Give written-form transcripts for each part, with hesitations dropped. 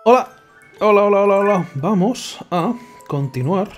Hola, hola, hola, hola, hola. Vamos a continuar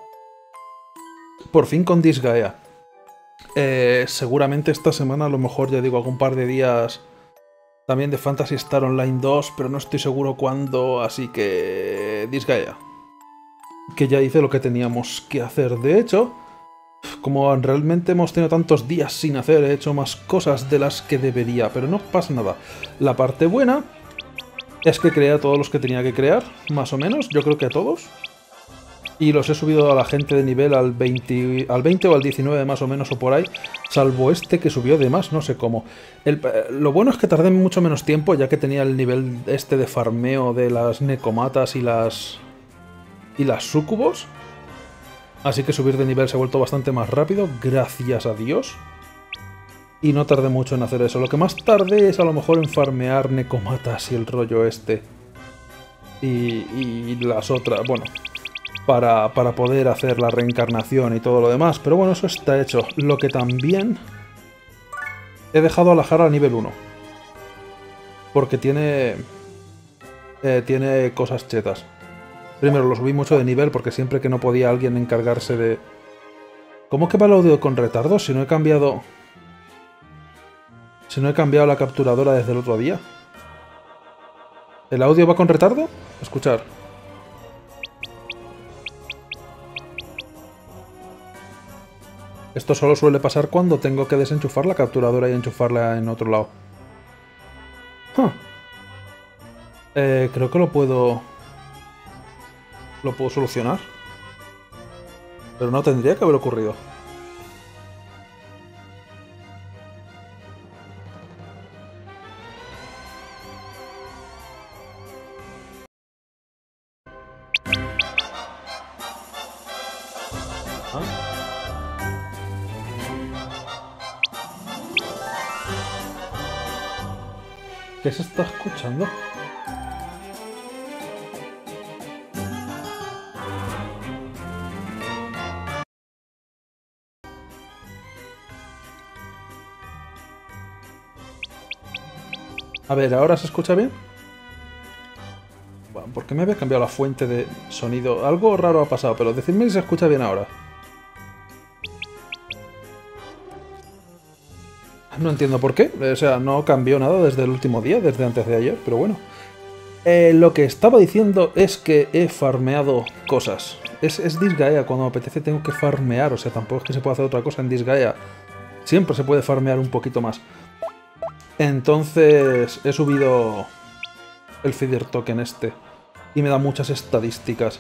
por fin con Disgaea. Seguramente esta semana, a lo mejor ya digo, algún par de días también de Phantasy Star Online 2, pero no estoy seguro cuándo, así que Disgaea. Que ya hice lo que teníamos que hacer. De hecho, como realmente hemos tenido tantos días sin hacer, he hecho más cosas de las que debería, pero no pasa nada. La parte buena es que creé a todos los que tenía que crear, más o menos, yo creo que a todos. Y los he subido a la gente de nivel al 20 o al 19 más o menos o por ahí, salvo este que subió de más, no sé cómo. Lo bueno es que tardé mucho menos tiempo ya que tenía el nivel este de farmeo de las necomatas y las sucubos. Así que subir de nivel se ha vuelto bastante más rápido, gracias a Dios. Y no tardé mucho en hacer eso. Lo que más tardé es a lo mejor en farmear necomatas y el rollo este. Y las otras, bueno, para poder hacer la reencarnación y todo lo demás. Pero bueno, eso está hecho. Lo que también he dejado a la Jara a nivel 1. Porque tiene cosas chetas. Primero lo subí mucho de nivel porque siempre que no podía alguien encargarse de... ¿Cómo que va el audio con retardo? Si no he cambiado... Si no he cambiado la capturadora desde el otro día. ¿El audio va con retardo? Escuchar. Esto solo suele pasar cuando tengo que desenchufar la capturadora y enchufarla en otro lado. Huh. Creo que lo puedo solucionar. Pero no tendría que haber ocurrido. ¿Qué se está escuchando? A ver, ¿ahora se escucha bien? Bueno, ¿por qué me había cambiado la fuente de sonido? Algo raro ha pasado, pero decidme si se escucha bien ahora. No entiendo por qué. O sea, no cambió nada desde el último día, desde antes de ayer, pero bueno. Lo que estaba diciendo es que he farmeado cosas. Es Disgaea, cuando me apetece tengo que farmear, o sea, tampoco es que se pueda hacer otra cosa en Disgaea. Siempre se puede farmear un poquito más. Entonces he subido el feeder token este y me da muchas estadísticas.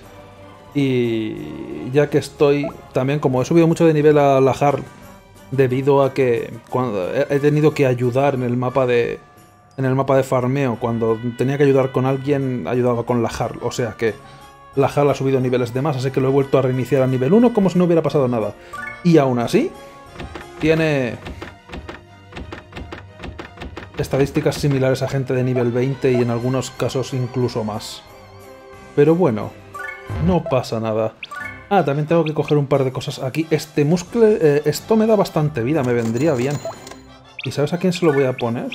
Y ya que estoy, también como he subido mucho de nivel a la Jarl, debido a que cuando he tenido que ayudar en el mapa de farmeo, cuando tenía que ayudar con alguien, ayudaba con la Jarl, o sea que la Jarl ha subido niveles de más, así que lo he vuelto a reiniciar a nivel 1 como si no hubiera pasado nada. Y aún así, tiene estadísticas similares a gente de nivel 20 y en algunos casos incluso más. Pero bueno, no pasa nada. Ah, también tengo que coger un par de cosas aquí. Este muscle... esto me da bastante vida, me vendría bien. ¿Y sabes a quién se lo voy a poner?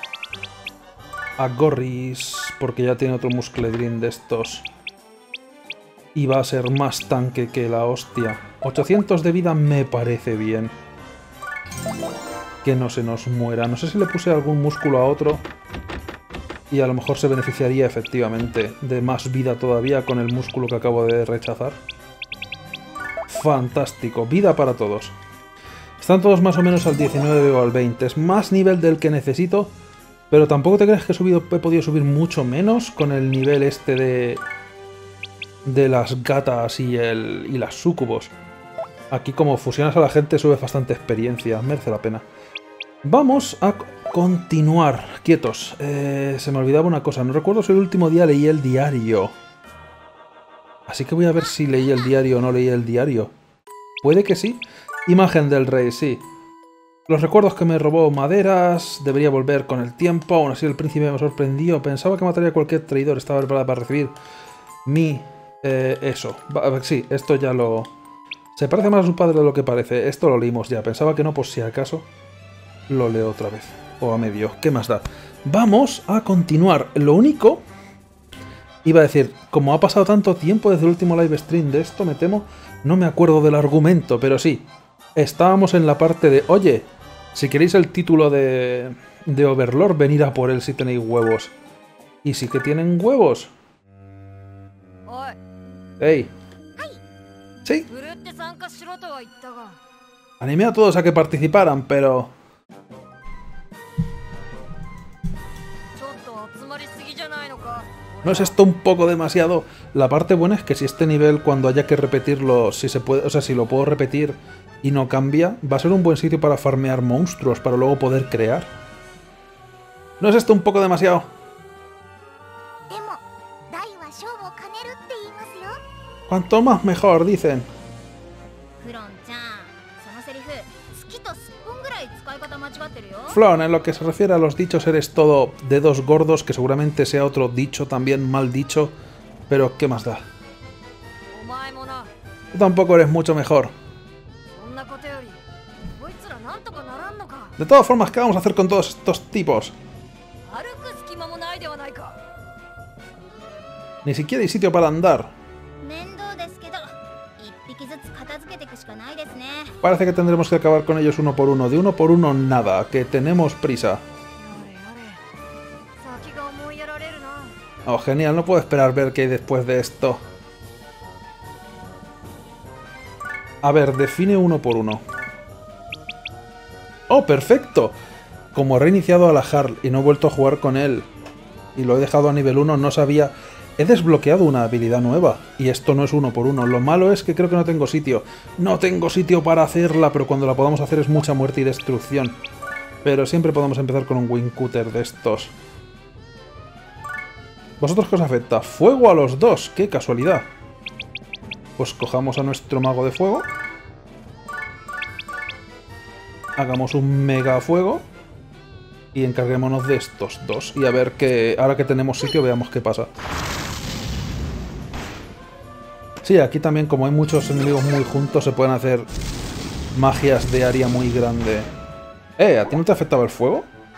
A Gorris, porque ya tiene otro muscledrin de estos. Y va a ser más tanque que la hostia. 800 de vida me parece bien. Que no se nos muera. No sé si le puse algún músculo a otro. Y a lo mejor se beneficiaría efectivamente de más vida todavía con el músculo que acabo de rechazar. Fantástico. Vida para todos. Están todos más o menos al 19 o al 20. Es más nivel del que necesito. Pero tampoco te crees que he podido subir mucho menos con el nivel este de las gatas y las sucubos. Aquí como fusionas a la gente subes bastante experiencia. Merece la pena. Vamos a continuar. Quietos. Se me olvidaba una cosa. No recuerdo si el último día leí el diario. Así que voy a ver si leí el diario o no leí el diario. Puede que sí. Imagen del rey, sí. Los recuerdos que me robó maderas. Debería volver con el tiempo. Aún así el príncipe me sorprendió. Pensaba que mataría a cualquier traidor. Estaba preparada para recibir mi... eso. Sí, esto ya lo... Se parece más a su padre de lo que parece. Esto lo leímos ya. Pensaba que no, por si acaso... Lo leo otra vez. O a medio. ¿Qué más da? Vamos a continuar. Lo único Iba a decir, como ha pasado tanto tiempo desde el último live stream de esto, me temo, no me acuerdo del argumento, pero sí. Estábamos en la parte de, oye, si queréis el título de Overlord, venid a por él si tenéis huevos. Y sí que tienen huevos. ¡Ey! Sí. Animé a todos a que participaran, pero... ¿No es esto un poco demasiado? La parte buena es que si este nivel, cuando haya que repetirlo, si se puede, o sea, si lo puedo repetir y no cambia, va a ser un buen sitio para farmear monstruos, para luego poder crear. ¿No es esto un poco demasiado? Cuanto más mejor, dicen. Flon, en lo que se refiere a los dichos, eres todo dedos gordos, que seguramente sea otro dicho también mal dicho, pero ¿qué más da? Tú tampoco eres mucho mejor. De todas formas, ¿qué vamos a hacer con todos estos tipos? Ni siquiera hay sitio para andar. Parece que tendremos que acabar con ellos uno por uno. De uno por uno nada, que tenemos prisa. Oh, genial, no puedo esperar ver qué hay después de esto. A ver, define uno por uno. ¡Oh, perfecto! Como he reiniciado a la Jarl y no he vuelto a jugar con él, y lo he dejado a nivel 1, no sabía... He desbloqueado una habilidad nueva, y esto no es uno por uno. Lo malo es que creo que no tengo sitio. No tengo sitio para hacerla, pero cuando la podamos hacer es mucha muerte y destrucción. Pero siempre podemos empezar con un Wing Cutter de estos. ¿Vosotros qué os afecta? ¡Fuego a los dos! ¡Qué casualidad! Pues cojamos a nuestro mago de fuego. Hagamos un mega fuego. Y encarguémonos de estos dos. Y a ver qué... Ahora que tenemos sitio, veamos qué pasa. Sí, aquí también, como hay muchos enemigos muy juntos, se pueden hacer magias de área muy grande. ¿A ti no te afectaba el fuego?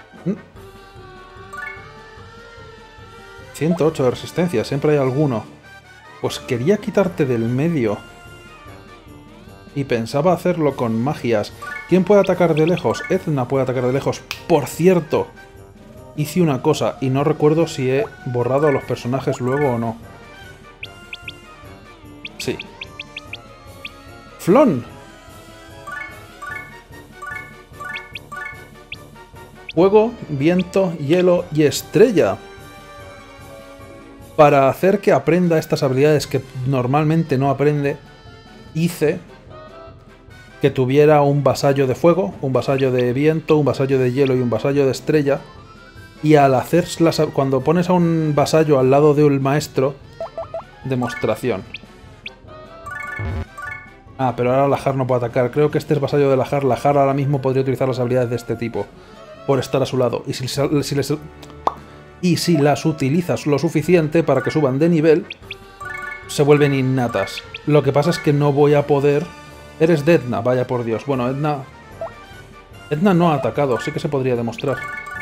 108 de resistencia, siempre hay alguno. Pues quería quitarte del medio. Y pensaba hacerlo con magias. ¿Quién puede atacar de lejos? Edna puede atacar de lejos. Por cierto, hice una cosa y no recuerdo si he borrado a los personajes luego o no. Sí. ¡Flon! Fuego, viento, hielo y estrella. Para hacer que aprenda estas habilidades que normalmente no aprende, hice que tuviera un vasallo de fuego, un vasallo de viento, un vasallo de hielo y un vasallo de estrella. Y al hacerlas, cuando pones a un vasallo al lado de un maestro, demostración. Ah, pero ahora la Jarl no puede atacar. Creo que este es vasallo de la Jarl. La Jarl ahora mismo podría utilizar las habilidades de este tipo por estar a su lado. Y si las utilizas lo suficiente para que suban de nivel, se vuelven innatas. Lo que pasa es que no voy a poder... Eres de Edna, vaya por Dios. Bueno, Edna no ha atacado, sí que se podría demostrar.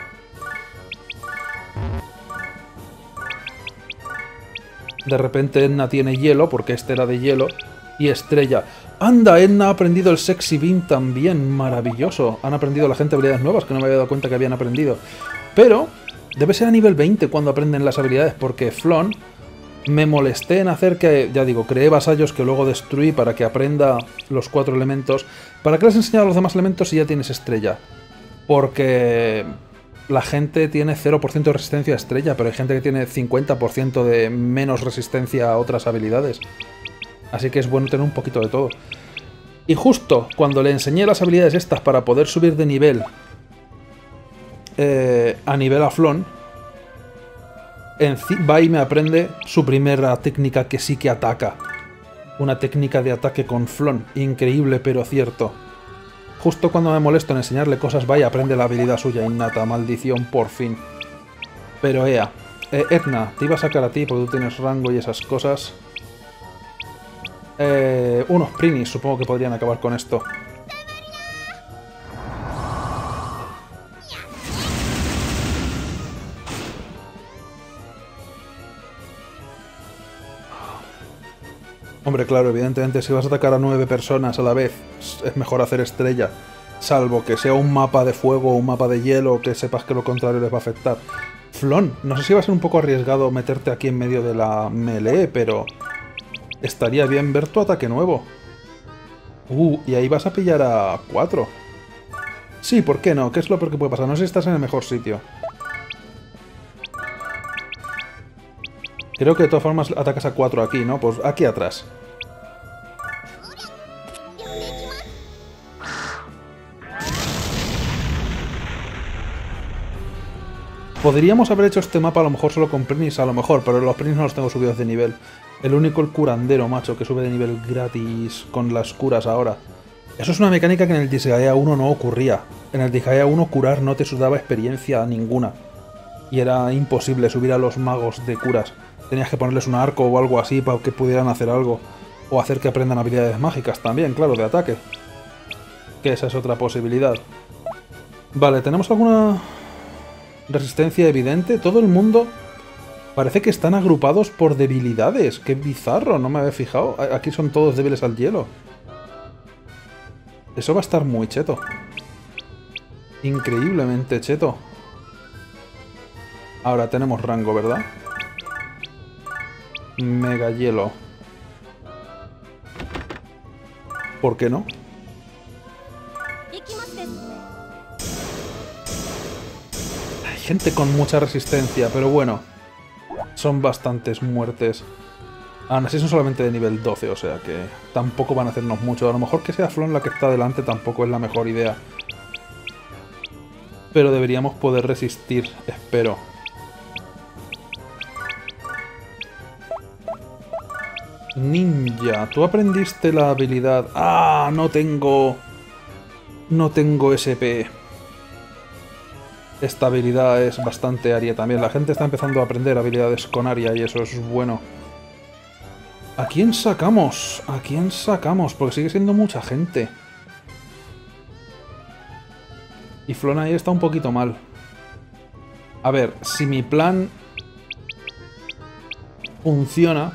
De repente Edna tiene hielo, porque este era de hielo, y estrella. ¡Anda! Edna ha aprendido el Sexy Beam también, maravilloso. Han aprendido la gente habilidades nuevas que no me había dado cuenta que habían aprendido. Pero debe ser a nivel 20 cuando aprenden las habilidades, porque Flon... Me molesté en hacer que, ya digo, creé vasallos que luego destruí para que aprenda los 4 elementos. ¿Para qué les he enseñado los demás elementos si ya tienes estrella? Porque la gente tiene 0% de resistencia a estrella, pero hay gente que tiene 50% de menos resistencia a otras habilidades. Así que es bueno tener un poquito de todo. Y justo cuando le enseñé las habilidades estas para poder subir de nivel a nivel a Flon, va y me aprende su primera técnica que sí que ataca. Una técnica de ataque con Flon. Increíble, pero cierto. Justo cuando me molesto en enseñarle cosas, va y aprende la habilidad suya innata. Maldición, por fin. Pero Edna, te iba a sacar a ti porque tú tienes rango y esas cosas. Unos Prinis supongo que podrían acabar con esto. Hombre, claro, evidentemente si vas a atacar a 9 personas a la vez, es mejor hacer estrella. Salvo que sea un mapa de fuego o un mapa de hielo que sepas que lo contrario les va a afectar. Flon, no sé si va a ser un poco arriesgado meterte aquí en medio de la melee, pero estaría bien ver tu ataque nuevo. Y ahí vas a pillar a 4. Sí, ¿por qué no? ¿Qué es lo peor que puede pasar? No sé si estás en el mejor sitio. Creo que de todas formas atacas a 4 aquí, ¿no? Pues aquí atrás. Podríamos haber hecho este mapa a lo mejor solo con Prinis, a lo mejor, pero los Prinis no los tengo subidos de nivel. El único el curandero, macho, que sube de nivel gratis con las curas ahora. Eso es una mecánica que en el Disgaea 1 no ocurría. En el Disgaea 1 curar no te daba experiencia ninguna. Y era imposible subir a los magos de curas. Tenías que ponerles un arco o algo así para que pudieran hacer algo. O hacer que aprendan habilidades mágicas también, claro, de ataque. Que esa es otra posibilidad. Vale, ¿tenemos alguna resistencia evidente? Todo el mundo parece que están agrupados por debilidades. Qué bizarro, no me había fijado. Aquí son todos débiles al hielo. Eso va a estar muy cheto. Increíblemente cheto. Ahora tenemos rango, ¿verdad? Mega hielo. ¿Por qué no? Hay gente con mucha resistencia, pero bueno. Son bastantes muertes. Aún así son solamente de nivel 12, o sea que tampoco van a hacernos mucho. A lo mejor que sea Flon la que está delante tampoco es la mejor idea. Pero deberíamos poder resistir, espero. Ninja, tú aprendiste la habilidad... ¡Ah! No tengo SP. Esta habilidad es bastante aria también. La gente está empezando a aprender habilidades con aria y eso es bueno. ¿A quién sacamos? ¿A quién sacamos? Porque sigue siendo mucha gente. Y Flon ahí está un poquito mal. A ver, si mi plan funciona...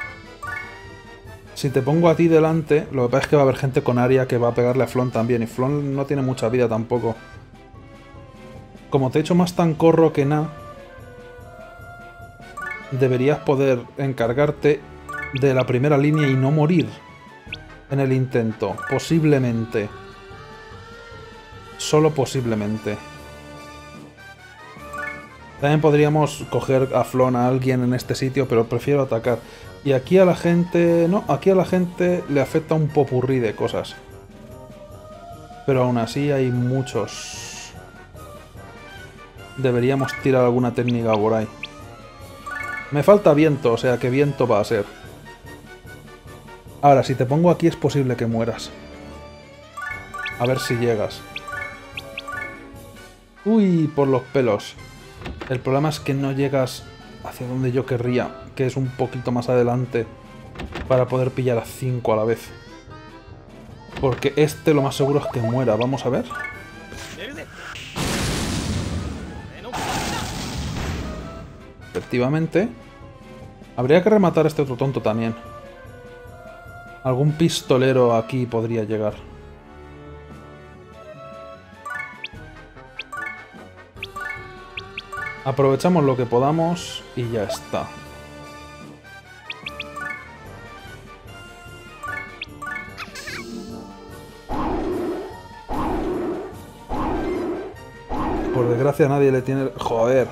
Si te pongo a ti delante, lo que pasa es que va a haber gente con aria que va a pegarle a Flon también. Y Flon no tiene mucha vida tampoco. Como te he hecho más tan corro que nada, deberías poder encargarte de la primera línea y no morir en el intento. Posiblemente. Solo posiblemente. También podríamos coger a Flon a alguien en este sitio, pero prefiero atacar. Y aquí a la gente... No, aquí a la gente le afecta un popurrí de cosas. Pero aún así hay muchos. Deberíamos tirar alguna técnica por ahí. Me falta viento, o sea que viento va a ser. Ahora, si te pongo aquí es posible que mueras. A ver si llegas. Uy, por los pelos. El problema es que no llegas hacia donde yo querría, que es un poquito más adelante, para poder pillar a 5 a la vez. Porque este lo más seguro es que muera. Vamos a ver. Efectivamente. Habría que rematar a este otro tonto también. Algún pistolero aquí podría llegar. Aprovechamos lo que podamos y ya está. Por desgracia a nadie le tiene... Joder.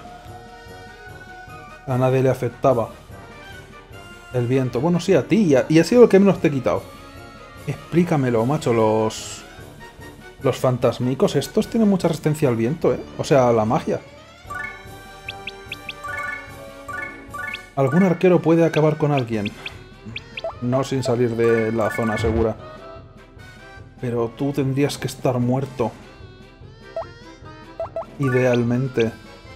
A nadie le afectaba el viento. Bueno, sí, a ti. Y ha sido el que menos te he quitado. Explícamelo, macho. Los fantasmicos estos tienen mucha resistencia al viento, ¿eh? O sea, a la magia. ¿Algún arquero puede acabar con alguien? No sin salir de la zona segura. Pero tú tendrías que estar muerto. Idealmente.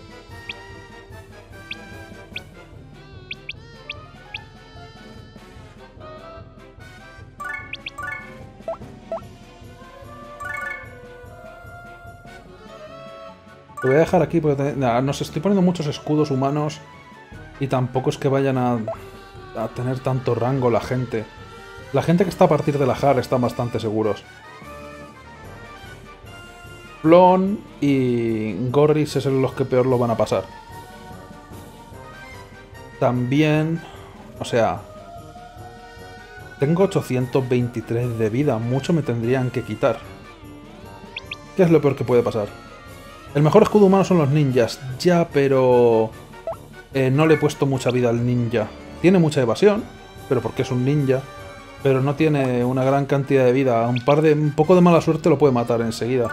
Lo voy a dejar aquí porque nos estoy poniendo muchos escudos humanos y tampoco es que vayan a tener tanto rango la gente. La gente que está a partir de la JAR están bastante seguros. Flon y Gorris es los que peor lo van a pasar. También... O sea... Tengo 823 de vida. Mucho me tendrían que quitar. ¿Qué es lo peor que puede pasar? El mejor escudo humano son los ninjas. Ya, pero... no le he puesto mucha vida al ninja. Tiene mucha evasión, pero porque es un ninja. Pero no tiene una gran cantidad de vida. Un poco de mala suerte lo puede matar enseguida.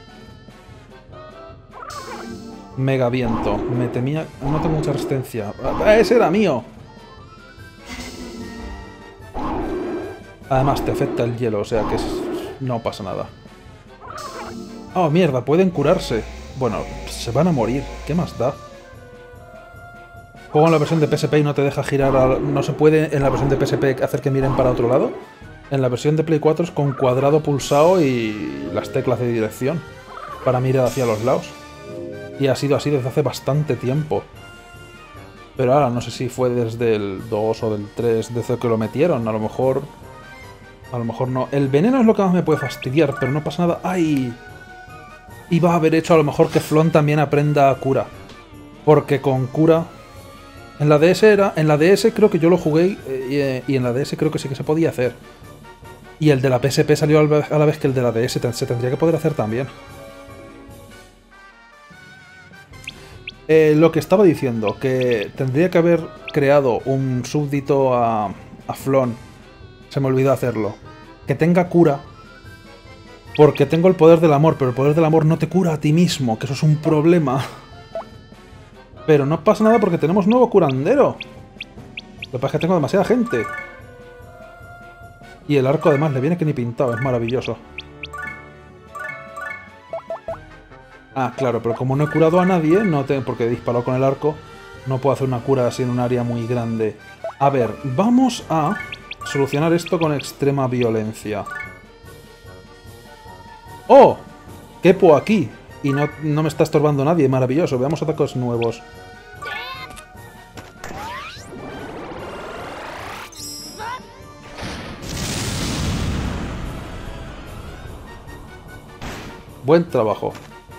Mega viento. Me temía... No tengo mucha resistencia. ¡Ah, ese era mío! Además te afecta el hielo, o sea que no pasa nada. ¡Oh, mierda! Pueden curarse. Bueno, se van a morir. ¿Qué más da? Juego en la versión de PSP y no te deja girar... No se puede en la versión de PSP hacer que miren para otro lado. En la versión de Play 4 es con cuadrado pulsado y las teclas de dirección para mirar hacia los lados. Y ha sido así desde hace bastante tiempo. Pero ahora no sé si fue desde el 2 o del 3 desde que lo metieron. A lo mejor no. El veneno es lo que más me puede fastidiar, pero no pasa nada. ¡Ay! Iba a haber hecho a lo mejor que Flon también aprenda cura. Porque con cura... En la DS en la DS creo que yo lo jugué y en la DS creo que sí que se podía hacer. Y el de la PSP salió a la vez que el de la DS, se tendría que poder hacer también. Lo que estaba diciendo, que tendría que haber creado un súbdito a Flon. Se me olvidó hacerlo. Que tenga cura. Porque tengo el poder del amor, pero el poder del amor no te cura a ti mismo, que eso es un problema. Pero no pasa nada porque tenemos nuevo curandero. Lo que pasa es que tengo demasiada gente. Y el arco además le viene que ni pintado, es maravilloso. Ah, claro, pero como no he curado a nadie, porque he disparado con el arco, no puedo hacer una cura así en un área muy grande. A ver, vamos a solucionar esto con extrema violencia. ¡Oh! Quepo aquí. Y no me está estorbando nadie, maravilloso. Veamos ataques nuevos. Buen trabajo.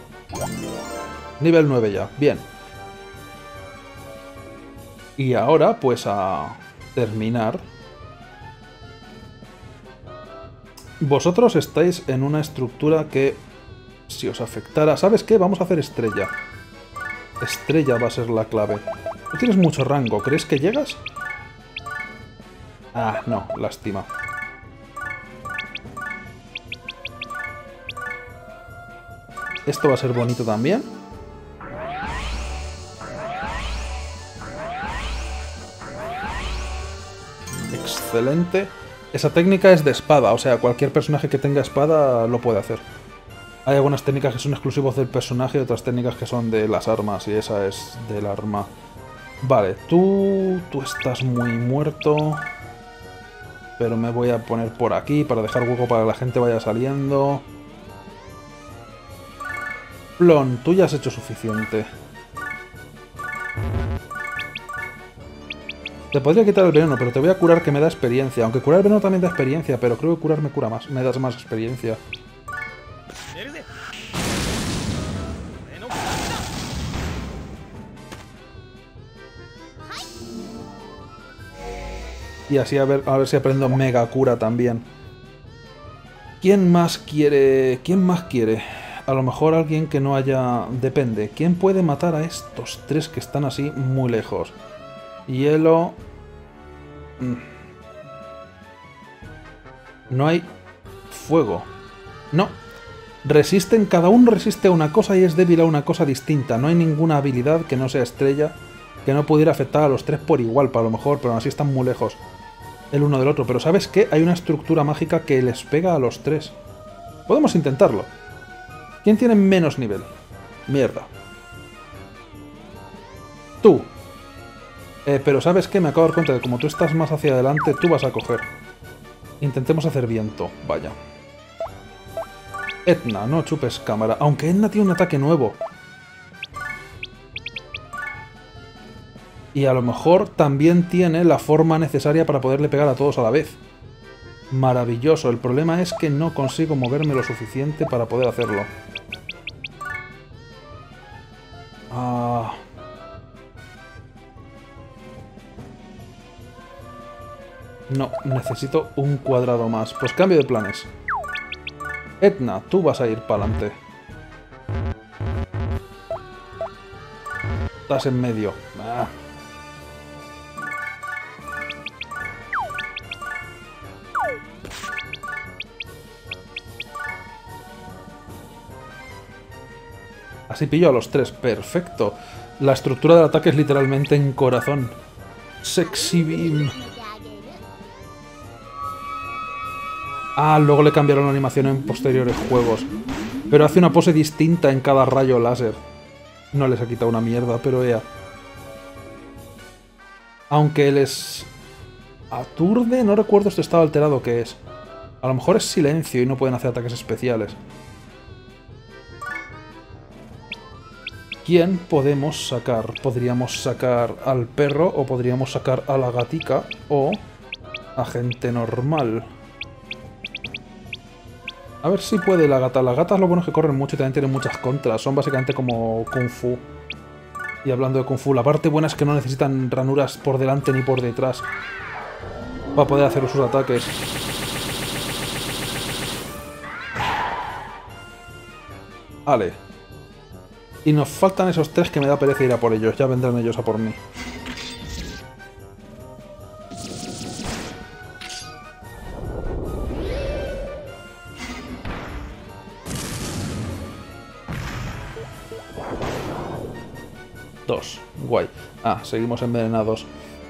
Nivel 9 ya, bien. Y ahora, pues a terminar. Vosotros estáis en una estructura que, si os afectara... ¿Sabes qué? Vamos a hacer estrella. Estrella va a ser la clave. No tienes mucho rango, ¿crees que llegas? Ah, no, lástima. Esto va a ser bonito también. Excelente. Esa técnica es de espada, o sea, cualquier personaje que tenga espada lo puede hacer. Hay algunas técnicas que son exclusivos del personaje y otras técnicas que son de las armas, y esa es del arma. Vale, tú estás muy muerto. Pero me voy a poner por aquí para dejar hueco para que la gente vaya saliendo. Flon, tú ya has hecho suficiente. Te podría quitar el veneno, pero te voy a curar que me da experiencia. Aunque curar el veneno también da experiencia, pero creo que curar me cura más. Me das más experiencia. Y así a ver si aprendo mega cura también. ¿Quién más quiere? ¿Quién más quiere? A lo mejor alguien que no haya... Depende. ¿Quién puede matar a estos tres que están así muy lejos? Hielo... No hay... Fuego. No. Resisten, cada uno resiste a una cosa y es débil a una cosa distinta. No hay ninguna habilidad que no sea estrella que no pudiera afectar a los tres por igual, para lo mejor, pero aún así están muy lejos el uno del otro. Pero ¿sabes qué? Hay una estructura mágica que les pega a los tres. Podemos intentarlo. ¿Quién tiene menos nivel? Mierda. Tú. Pero ¿sabes qué? Me acabo de dar cuenta de que como tú estás más hacia adelante, tú vas a coger. Intentemos hacer viento. Vaya. Etna, no chupes cámara. Aunque Etna tiene un ataque nuevo. Y a lo mejor también tiene la forma necesaria para poderle pegar a todos a la vez. Maravilloso. El problema es que no consigo moverme lo suficiente para poder hacerlo. Ah... No, necesito un cuadrado más. Pues cambio de planes. Edna, tú vas a ir para adelante. Estás en medio. Ah. Así pillo a los tres. Perfecto. La estructura del ataque es literalmente en corazón. Sexy Beam. Ah, luego le cambiaron la animación en posteriores juegos. Pero hace una pose distinta en cada rayo láser. No les ha quitado una mierda, pero ea. Aunque él es... aturde, no recuerdo este estado alterado que es. A lo mejor es silencio y no pueden hacer ataques especiales. ¿Quién podemos sacar? Podríamos sacar al perro o podríamos sacar a la gatica o a gente normal. A ver si puede la gata. Las gatas lo bueno es que corren mucho y también tienen muchas contras. Son básicamente como Kung Fu. Y hablando de Kung Fu, la parte buena es que no necesitan ranuras por delante ni por detrás para poder hacer sus ataques. Vale. Y nos faltan esos tres que me da pereza ir a por ellos. Ya vendrán ellos a por mí. Dos. Guay. Ah, seguimos envenenados.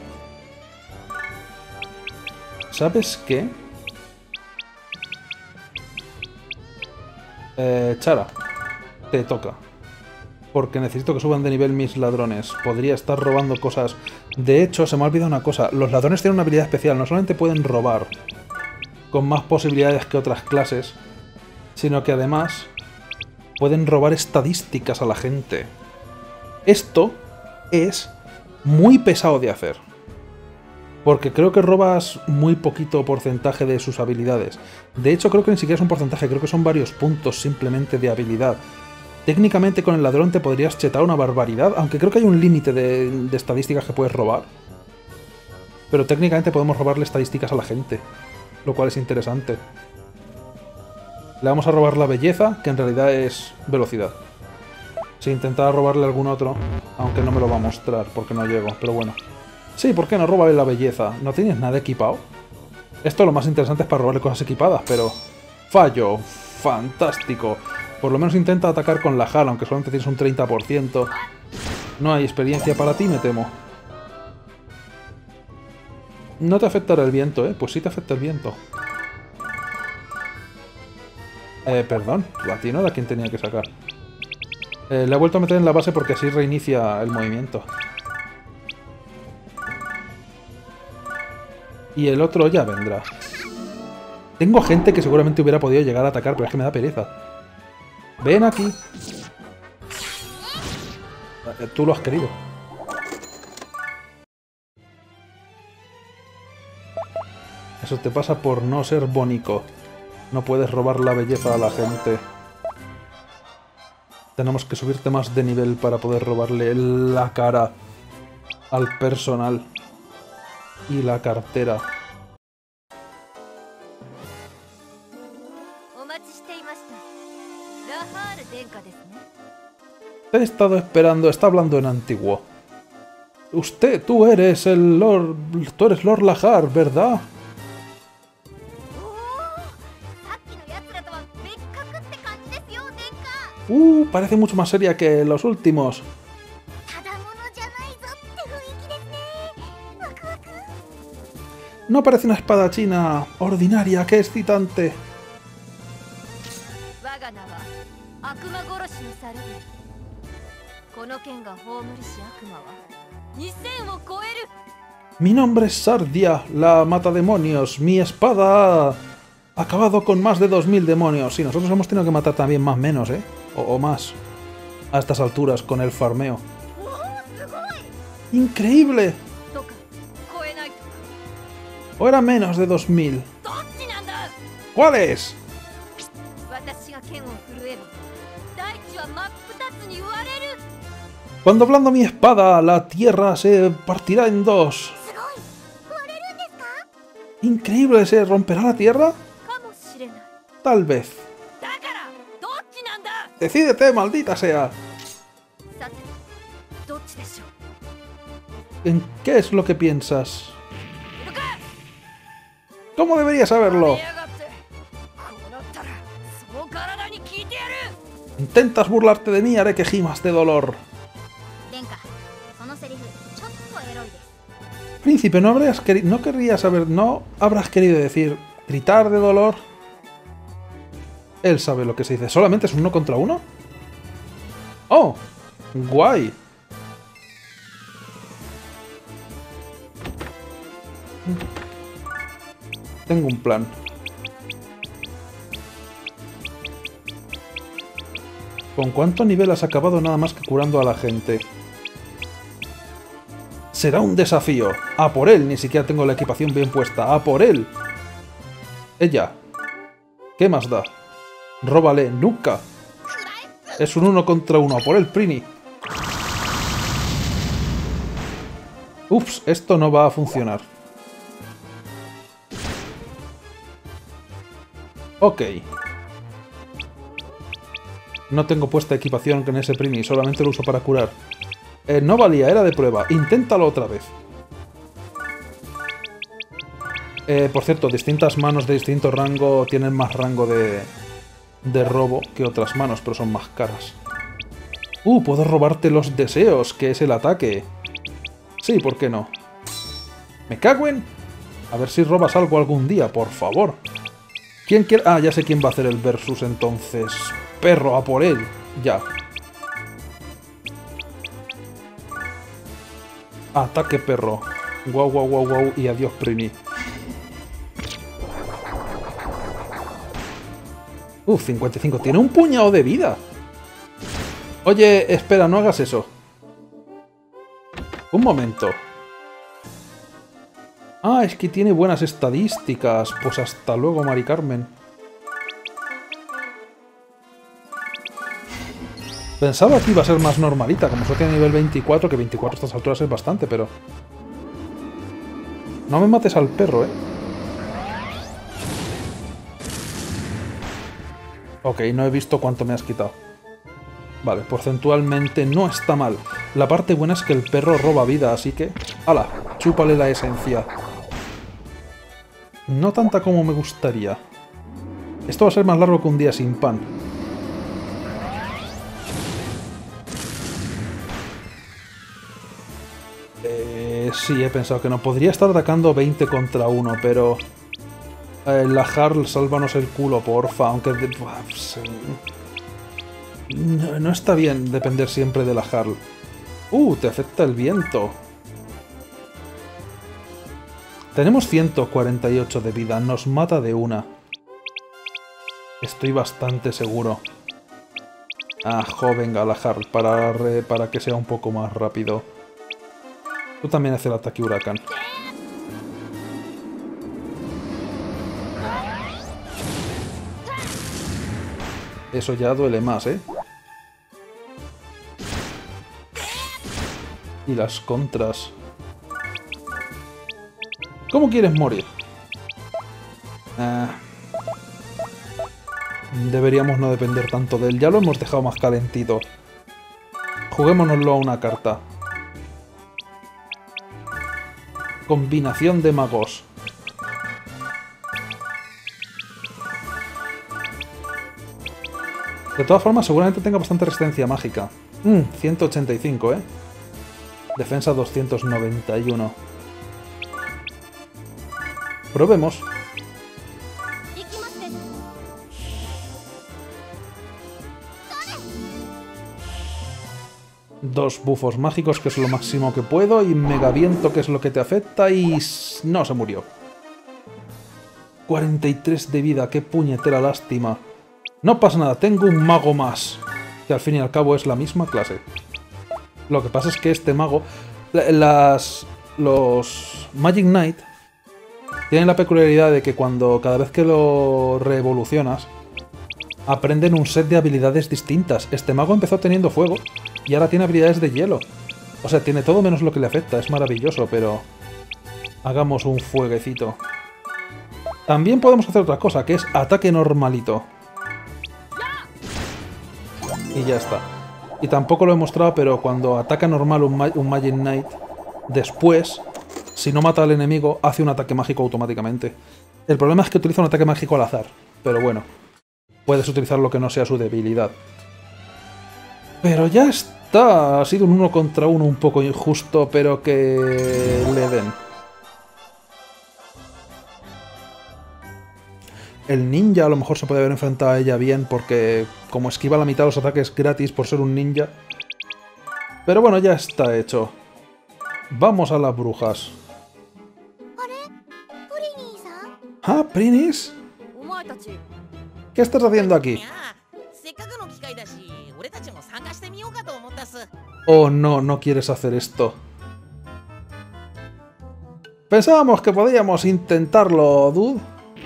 ¿Sabes qué? Chara, te toca. Porque necesito que suban de nivel mis ladrones. Podría estar robando cosas. De hecho, se me ha olvidado una cosa. Los ladrones tienen una habilidad especial. No solamente pueden robar con más posibilidades que otras clases, sino que además pueden robar estadísticas a la gente. Esto es muy pesado de hacer. Porque creo que robas muy poquito porcentaje de sus habilidades. De hecho, creo que ni siquiera es un porcentaje. Creo que son varios puntos simplemente de habilidad. Técnicamente con el ladrón te podrías chetar una barbaridad, aunque creo que hay un límite de estadísticas que puedes robar. Pero técnicamente podemos robarle estadísticas a la gente, lo cual es interesante. Le vamos a robar la belleza, que en realidad es velocidad. Si intentara robarle algún otro, aunque no me lo va a mostrar porque no llego, pero bueno. Sí, ¿por qué no robarle la belleza? ¿No tienes nada equipado? Esto lo más interesante es para robarle cosas equipadas, pero... fallo. Fantástico. Por lo menos intenta atacar con la jala, aunque solamente tienes un 30%. No hay experiencia para ti, me temo. No te afectará el viento, ¿eh? Pues sí te afecta el viento. Perdón. A ti no era quien tenía que sacar. Le he vuelto a meter en la base porque así reinicia el movimiento. Y el otro ya vendrá. Tengo gente que seguramente hubiera podido llegar a atacar, pero es que me da pereza. Ven aquí. Tú lo has querido. Eso te pasa por no ser bonito. No puedes robar la belleza a la gente. Tenemos que subirte más de nivel para poder robarle la cara al personal. Y la cartera. Te he estado esperando, está hablando en antiguo. Tú eres el Lord... Tú eres Lord Lahar, ¿verdad? Parece mucho más seria que los últimos. No parece una espadachina ordinaria, qué excitante. Mi nombre es Sardia, la matademonios. Mi espada ha acabado con más de 2000 demonios. Sí, nosotros hemos tenido que matar también más menos, ¿eh? O más. A estas alturas, con el farmeo. ¡Increíble! ¿O era menos de 2000? ¿Cuál es? Cuando blando mi espada, la tierra se partirá en dos. Increíble, ¿se romperá la tierra? Tal vez. Decídete, maldita sea. ¿En qué es lo que piensas? ¿Cómo debería saberlo? Intentas burlarte de mí, haré que gimas de dolor. Príncipe, ¿no habrás querido decir gritar de dolor? Él sabe lo que se dice. ¿Solamente es un 1 contra 1? ¡Oh! ¡Guay! Tengo un plan. ¿Con cuánto nivel has acabado nada más que curando a la gente? Será un desafío. ¡A por él! Ni siquiera tengo la equipación bien puesta. ¡A por él! Ella. ¿Qué más da? Róbale. ¡Nunca! Es un 1 contra 1. ¡A por él, Prini! Ups, esto no va a funcionar. Ok. No tengo puesta equipación con ese Prini, solamente lo uso para curar. No valía, era de prueba. Inténtalo otra vez. Por cierto, distintas manos de distinto rango tienen más rango de robo que otras manos, pero son más caras. Puedo robarte los deseos, que es el ataque. Sí, ¿por qué no? ¿Me cago en? A ver si robas algo algún día, por favor. ¿Quién quiere...? Ah, ya sé quién va a hacer el versus entonces. Perro, a por él. Ya. Ataque perro. Guau, guau, guau, guau. Y adiós, Prini. 55. Tiene un puñado de vida. Oye, espera, no hagas eso. Un momento. Ah, es que tiene buenas estadísticas. Pues hasta luego, Mari Carmen. Pensaba que iba a ser más normalita, como solo tiene nivel 24, que 24 a estas alturas es bastante, pero... No me mates al perro, ¿eh? Ok, no he visto cuánto me has quitado. Vale, porcentualmente no está mal. La parte buena es que el perro roba vida, así que... ¡Hala! Chúpale la esencia. No tanta como me gustaría. Esto va a ser más largo que un día sin pan. Sí, he pensado que no. Podría estar atacando 20 contra 1, pero... la Harl, sálvanos el culo, porfa. Aunque... No está bien depender siempre de la Harl. Te afecta el viento. Tenemos 148 de vida. Nos mata de una. Estoy bastante seguro. Venga, la Harl, para que sea un poco más rápido. Tú también haces el ataque huracán. Eso ya duele más, ¿eh? Y las contras. ¿Cómo quieres morir? Deberíamos no depender tanto de él. Ya lo hemos dejado más calentito. Juguémonoslo a una carta. Combinación de magos. De todas formas, seguramente tenga bastante resistencia mágica. 185, ¿eh? Defensa 291. Probemos. Dos bufos mágicos, que es lo máximo que puedo, y megaviento, que es lo que te afecta, y... no, se murió. 43 de vida, qué puñetera lástima. No pasa nada, tengo un mago más, que al fin y al cabo es la misma clase. Lo que pasa es que este mago... Los Magic Knight Tienen la peculiaridad de que cada vez que lo reevolucionas, aprenden un set de habilidades distintas. Este mago empezó teniendo fuego y ahora tiene habilidades de hielo. O sea, tiene todo menos lo que le afecta. Es maravilloso, pero... hagamos un fueguecito. También podemos hacer otra cosa, que es ataque normalito. Y ya está. Y tampoco lo he mostrado, pero cuando ataca normal un Magic Knight, después, si no mata al enemigo, hace un ataque mágico automáticamente. El problema es que utiliza un ataque mágico al azar. Pero bueno, puedes utilizar lo que no sea su debilidad. Pero ya está. Ha sido un 1 contra 1 un poco injusto, pero que le den. El ninja a lo mejor se puede haber enfrentado a ella bien porque como esquiva la mitad de los ataques gratis por ser un ninja. Pero bueno, ya está hecho. Vamos a las brujas. ¿Ah, Prinis? ¿Qué estás haciendo aquí? Oh no, no quieres hacer esto. Pensábamos que podíamos intentarlo, dude.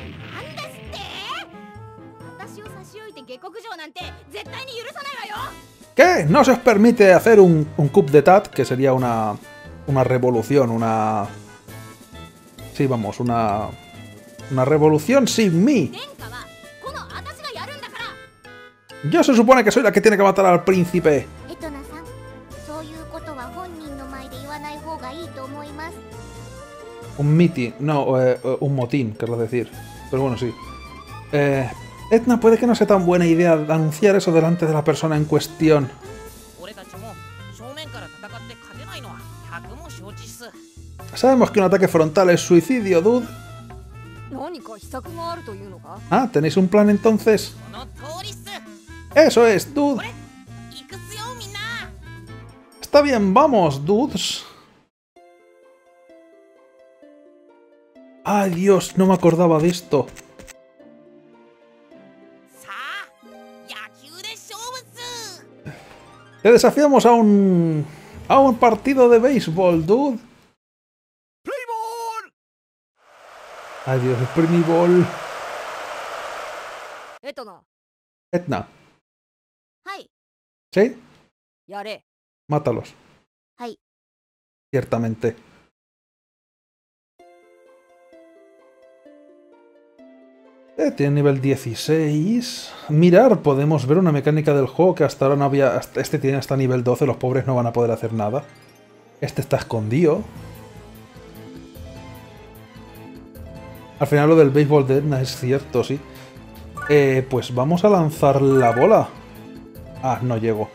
¿Qué? No se os permite hacer un coup d'etat, que sería una revolución, sí, vamos, una revolución sin mí. Yo se supone que soy la que tiene que matar al príncipe. Un mitin, no, un motín, querrás decir. Pero bueno, sí. Etna, puede que no sea tan buena idea anunciar eso delante de la persona en cuestión. Sabemos que un ataque frontal es suicidio, dude. Ah, ¿tenéis un plan entonces? ¡Eso es, dude! Está bien, vamos, dudes. ¡Ay, Dios! No me acordaba de esto. Te desafiamos a un partido de béisbol, dude. Ay, Dios, el Primibol. Etna. ¿Sí? Mátalos. Ciertamente. Tiene nivel 16. Mirar, podemos ver una mecánica del juego que hasta ahora no había... Este tiene hasta nivel 12, los pobres no van a poder hacer nada. Este está escondido. Al final lo del béisbol de Etna es cierto, sí. Pues vamos a lanzar la bola. Ah, no llego.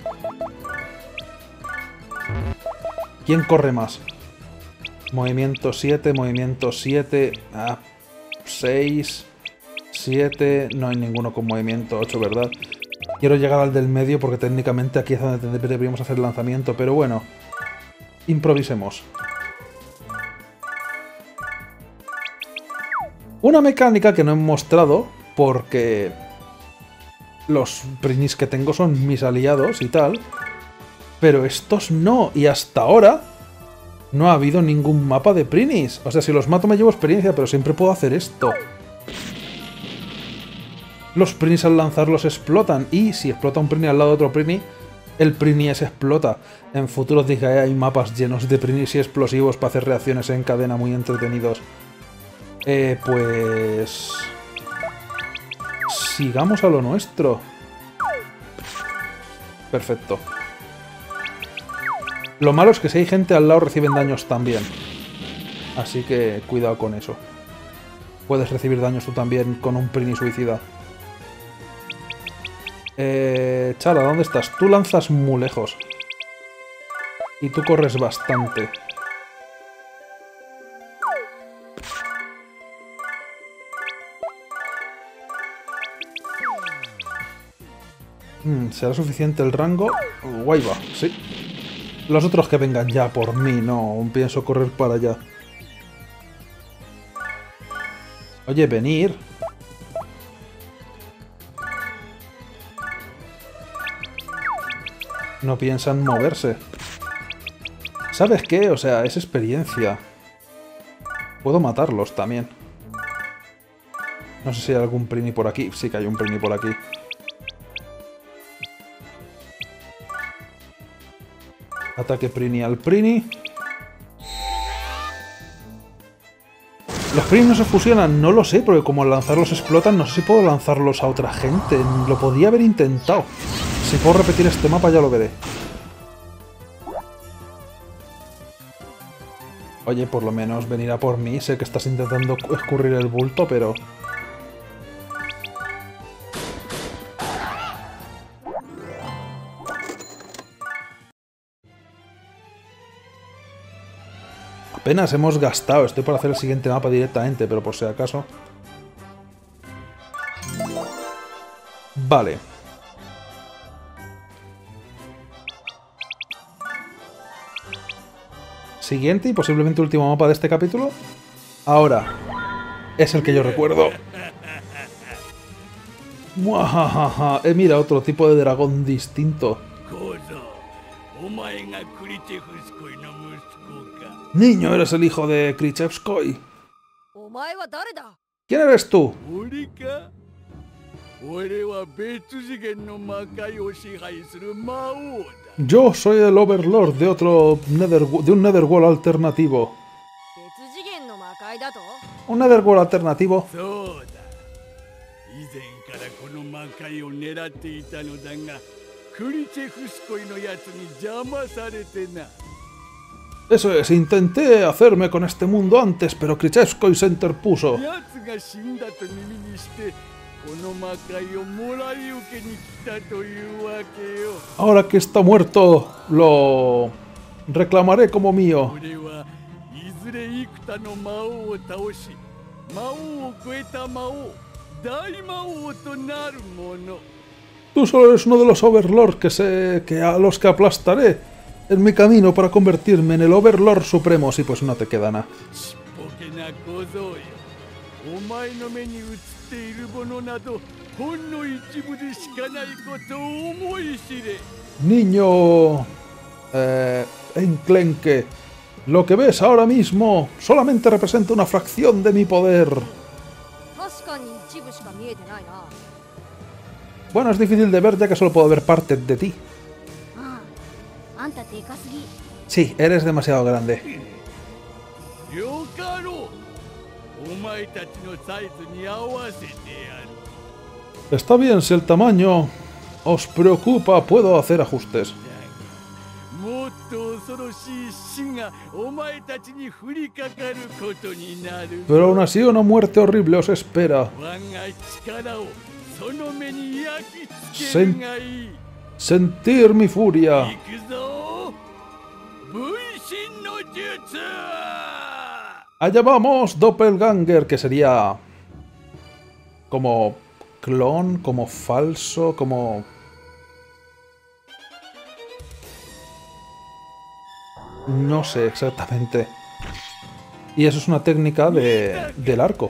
¿Quién corre más? Movimiento 7, movimiento 7... 6... 7... No hay ninguno con movimiento 8, ¿verdad? Quiero llegar al del medio porque técnicamente aquí es donde deberíamos hacer el lanzamiento, pero bueno. Improvisemos. Una mecánica que no he mostrado porque los Prinis que tengo son mis aliados y tal, pero estos no, y hasta ahora no ha habido ningún mapa de Prinis. O sea, si los mato me llevo experiencia, pero siempre puedo hacer esto. Los Prinis al lanzarlos explotan, y si explota un Prini al lado de otro Prini, el Prini ese explota. En futuros Disgaea hay mapas llenos de Prinis y explosivos para hacer reacciones en cadena muy entretenidos. Pues... sigamos a lo nuestro. Perfecto. Lo malo es que si hay gente al lado reciben daños también. Así que cuidado con eso. Puedes recibir daños tú también con un Prini suicida. Chala, ¿dónde estás? Tú lanzas muy lejos. Y tú corres bastante. ¿Será suficiente el rango? Guay va, sí. Los otros que vengan ya por mí, no pienso correr para allá. Oye, venir. No piensan moverse. ¿Sabes qué? O sea, es experiencia. Puedo matarlos también. No sé si hay algún Prini por aquí. Sí que hay un Prini por aquí. Ataque Prini al Prini. Los Prini no se fusionan, no lo sé, porque como al lanzarlos explotan, no sé si puedo lanzarlos a otra gente. Lo podía haber intentado. Si puedo repetir este mapa ya lo veré. Oye, por lo menos venir a por mí. Sé que estás intentando escurrir el bulto, pero... Apenas hemos gastado. Estoy por hacer el siguiente mapa directamente, pero por si acaso... Vale. Siguiente y posiblemente último mapa de este capítulo. Ahora. Es el que yo recuerdo. ¡Muajajaja! Mira, otro tipo de dragón distinto. Niño, eres el hijo de Krichevskoy. ¿Quién eres tú? Yo soy el Overlord de de un Netherworld alternativo. ¿Un Netherworld alternativo? Eso es, intenté hacerme con este mundo antes, pero Krichevskoy se interpuso. Ahora que está muerto, lo reclamaré como mío. Tú solo eres uno de los Overlords a los que aplastaré en mi camino para convertirme en el Overlord Supremo. Sí, pues no te queda nada. Niño... enclenque. Lo que ves ahora mismo solamente representa una fracción de mi poder. Bueno, es difícil de ver ya que solo puedo ver partes de ti. Sí, eres demasiado grande. Está bien, si el tamaño os preocupa, puedo hacer ajustes. Pero aún así una muerte horrible os espera. Sentir mi furia. Allá vamos, Doppelganger, que sería como clon, como falso, como... No sé exactamente. Y eso es una técnica del arco.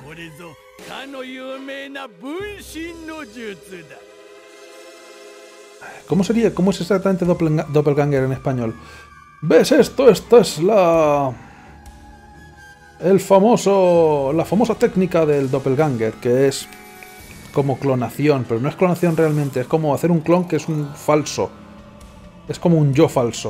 ¿Cómo sería? ¿Cómo es exactamente Doppelganger en español? ¿Ves esto? Esta es la famosa técnica del Doppelganger, que es como clonación, pero no es clonación realmente, es como hacer un clon que es un falso. Es como un yo falso.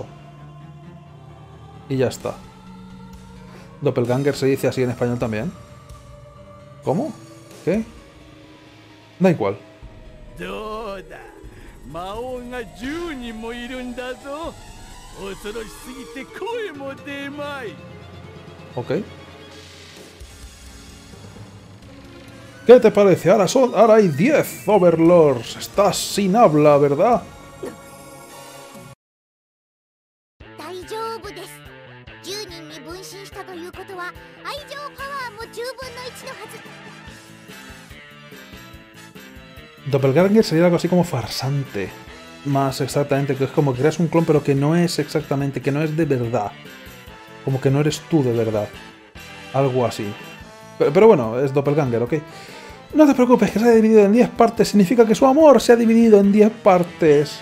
Y ya está. Doppelganger se dice así en español también. ¿Cómo? ¿Qué? Da igual. Ok. ¿Qué te parece? Ahora hay 10 Overlords. Estás sin habla, ¿verdad? Doppelganger sería algo así como farsante. Más exactamente, que es como que creas un clon, pero que no es exactamente, que no es de verdad. Como que no eres tú de verdad. Algo así. Pero bueno, es Doppelganger, ¿ok? No te preocupes, que se ha dividido en 10 partes. Significa que su amor se ha dividido en 10 partes.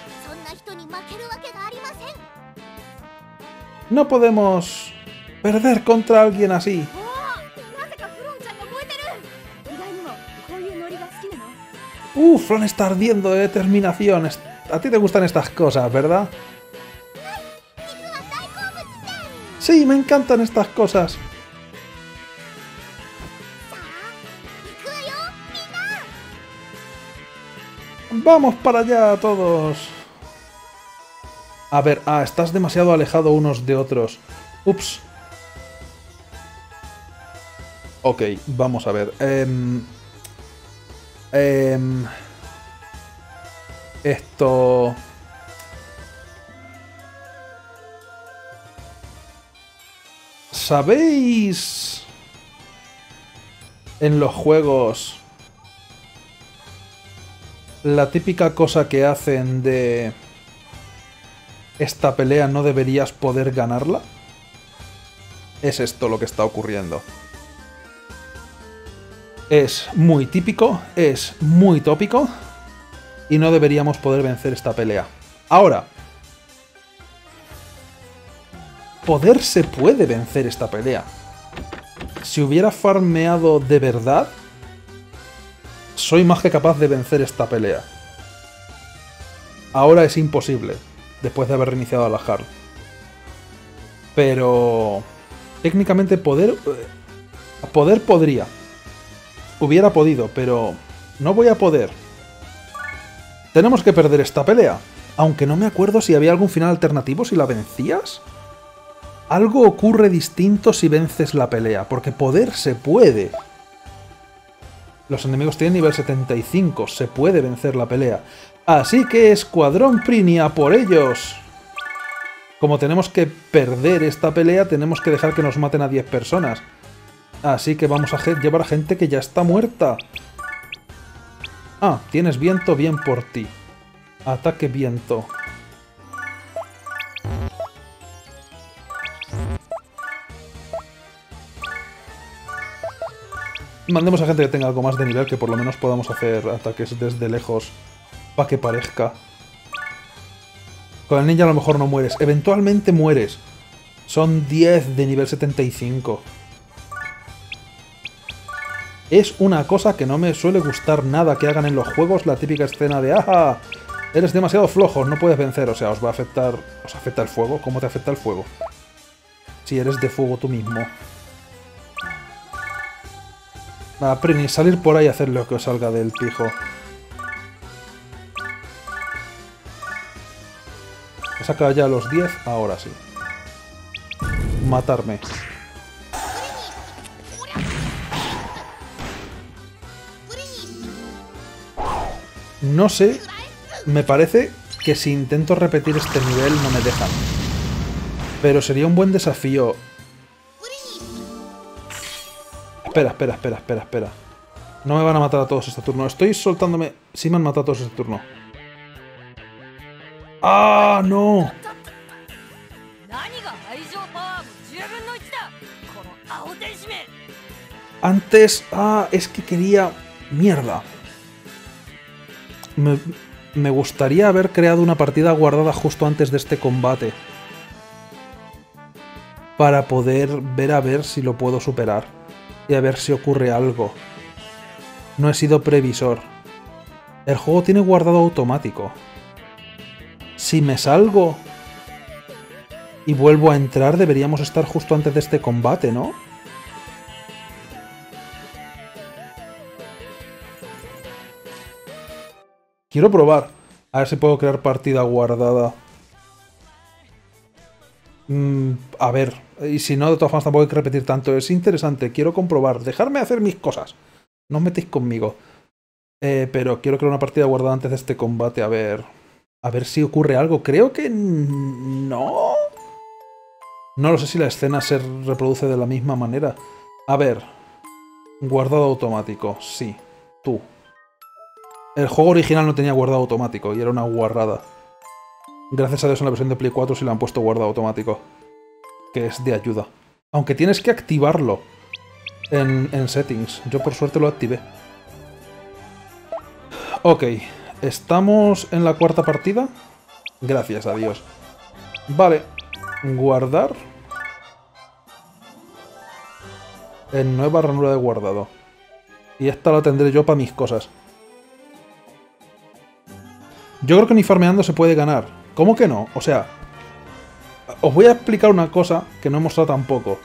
No podemos perder contra alguien así. Fran está ardiendo de determinación. A ti te gustan estas cosas, ¿verdad? Sí, me encantan estas cosas. ¡Vamos para allá todos! A ver, estás demasiado alejado unos de otros. Ups. Ok, vamos a ver. Esto... ¿Sabéis? En los juegos... La típica cosa que hacen de... Esta pelea no deberías poder ganarla. Es esto lo que está ocurriendo. Es muy típico, es muy tópico. Y no deberíamos poder vencer esta pelea. Ahora... Poder se puede vencer esta pelea. Si hubiera farmeado de verdad... Soy más que capaz de vencer esta pelea. Ahora es imposible, después de haber reiniciado a la hard. Pero... Técnicamente poder podría. Hubiera podido, pero... No voy a poder. Tenemos que perder esta pelea. Aunque no me acuerdo si había algún final alternativo si la vencías. Algo ocurre distinto si vences la pelea, porque poder se puede. Los enemigos tienen nivel 75, se puede vencer la pelea. Así que Escuadrón Prinia por ellos. Como tenemos que perder esta pelea, tenemos que dejar que nos maten a 10 personas. Así que vamos a llevar a gente que ya está muerta. Tienes viento, bien por ti. Ataque viento. Mandemos a gente que tenga algo más de nivel, que por lo menos podamos hacer ataques desde lejos para que parezca. Con el ninja a lo mejor no mueres. Eventualmente mueres. Son 10 de nivel 75. Es una cosa que no me suele gustar nada que hagan en los juegos, la típica escena de ¡ah! Eres demasiado flojo, no puedes vencer. O sea, os va a afectar... ¿Os afecta el fuego? ¿Cómo te afecta el fuego? Si eres de fuego tú mismo. Nada, Prini, salir por ahí y hacer lo que os salga del pijo. He sacado ya los 10, ahora sí. Matarme. No sé, me parece que si intento repetir este nivel no me dejan. Pero sería un buen desafío. Espera. No me van a matar a todos este turno. Estoy soltándome... Sí me han matado a todos este turno. ¡Ah, no! Antes... es que quería... Mierda. Me gustaría haber creado una partida guardada justo antes de este combate. Para poder ver a ver si lo puedo superar. Y a ver si ocurre algo. No he sido previsor. El juego tiene guardado automático. Si me salgo y vuelvo a entrar, deberíamos estar justo antes de este combate, ¿no? Quiero probar. A ver si puedo crear partida guardada. A ver. Y si no, de todas formas tampoco hay que repetir tanto. Es interesante. Quiero comprobar. Dejarme hacer mis cosas. No os metéis conmigo. Pero quiero crear una partida guardada antes de este combate. A ver si ocurre algo. Creo que... no. No lo sé si la escena se reproduce de la misma manera. A ver. Guardado automático. Sí. Tú. El juego original no tenía guardado automático y era una guarrada. Gracias a Dios en la versión de Play 4 sí le han puesto guardado automático. Que es de ayuda. Aunque tienes que activarlo en settings. Yo por suerte lo activé. Ok. ¿Estamos en la cuarta partida? Gracias a Dios. Vale. Guardar. En nueva ranura de guardado. Y esta la tendré yo para mis cosas. Yo creo que ni farmeando se puede ganar. ¿Cómo que no? O sea, os voy a explicar una cosa que no he mostrado tampoco.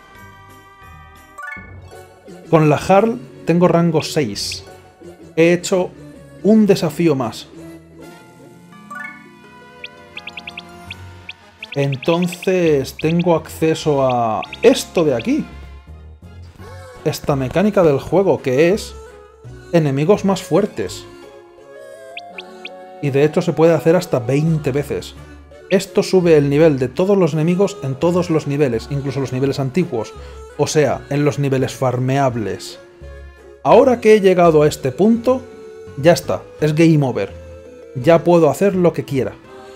Con la Jarl tengo rango 6. He hecho un desafío más. Entonces tengo acceso a esto de aquí. Esta mecánica del juego, que es enemigos más fuertes. Y de hecho se puede hacer hasta 20 veces. Esto sube el nivel de todos los enemigos en todos los niveles, incluso los niveles antiguos. O sea, en los niveles farmeables. Ahora que he llegado a este punto, ya está, es game over. Ya puedo hacer lo que quiera.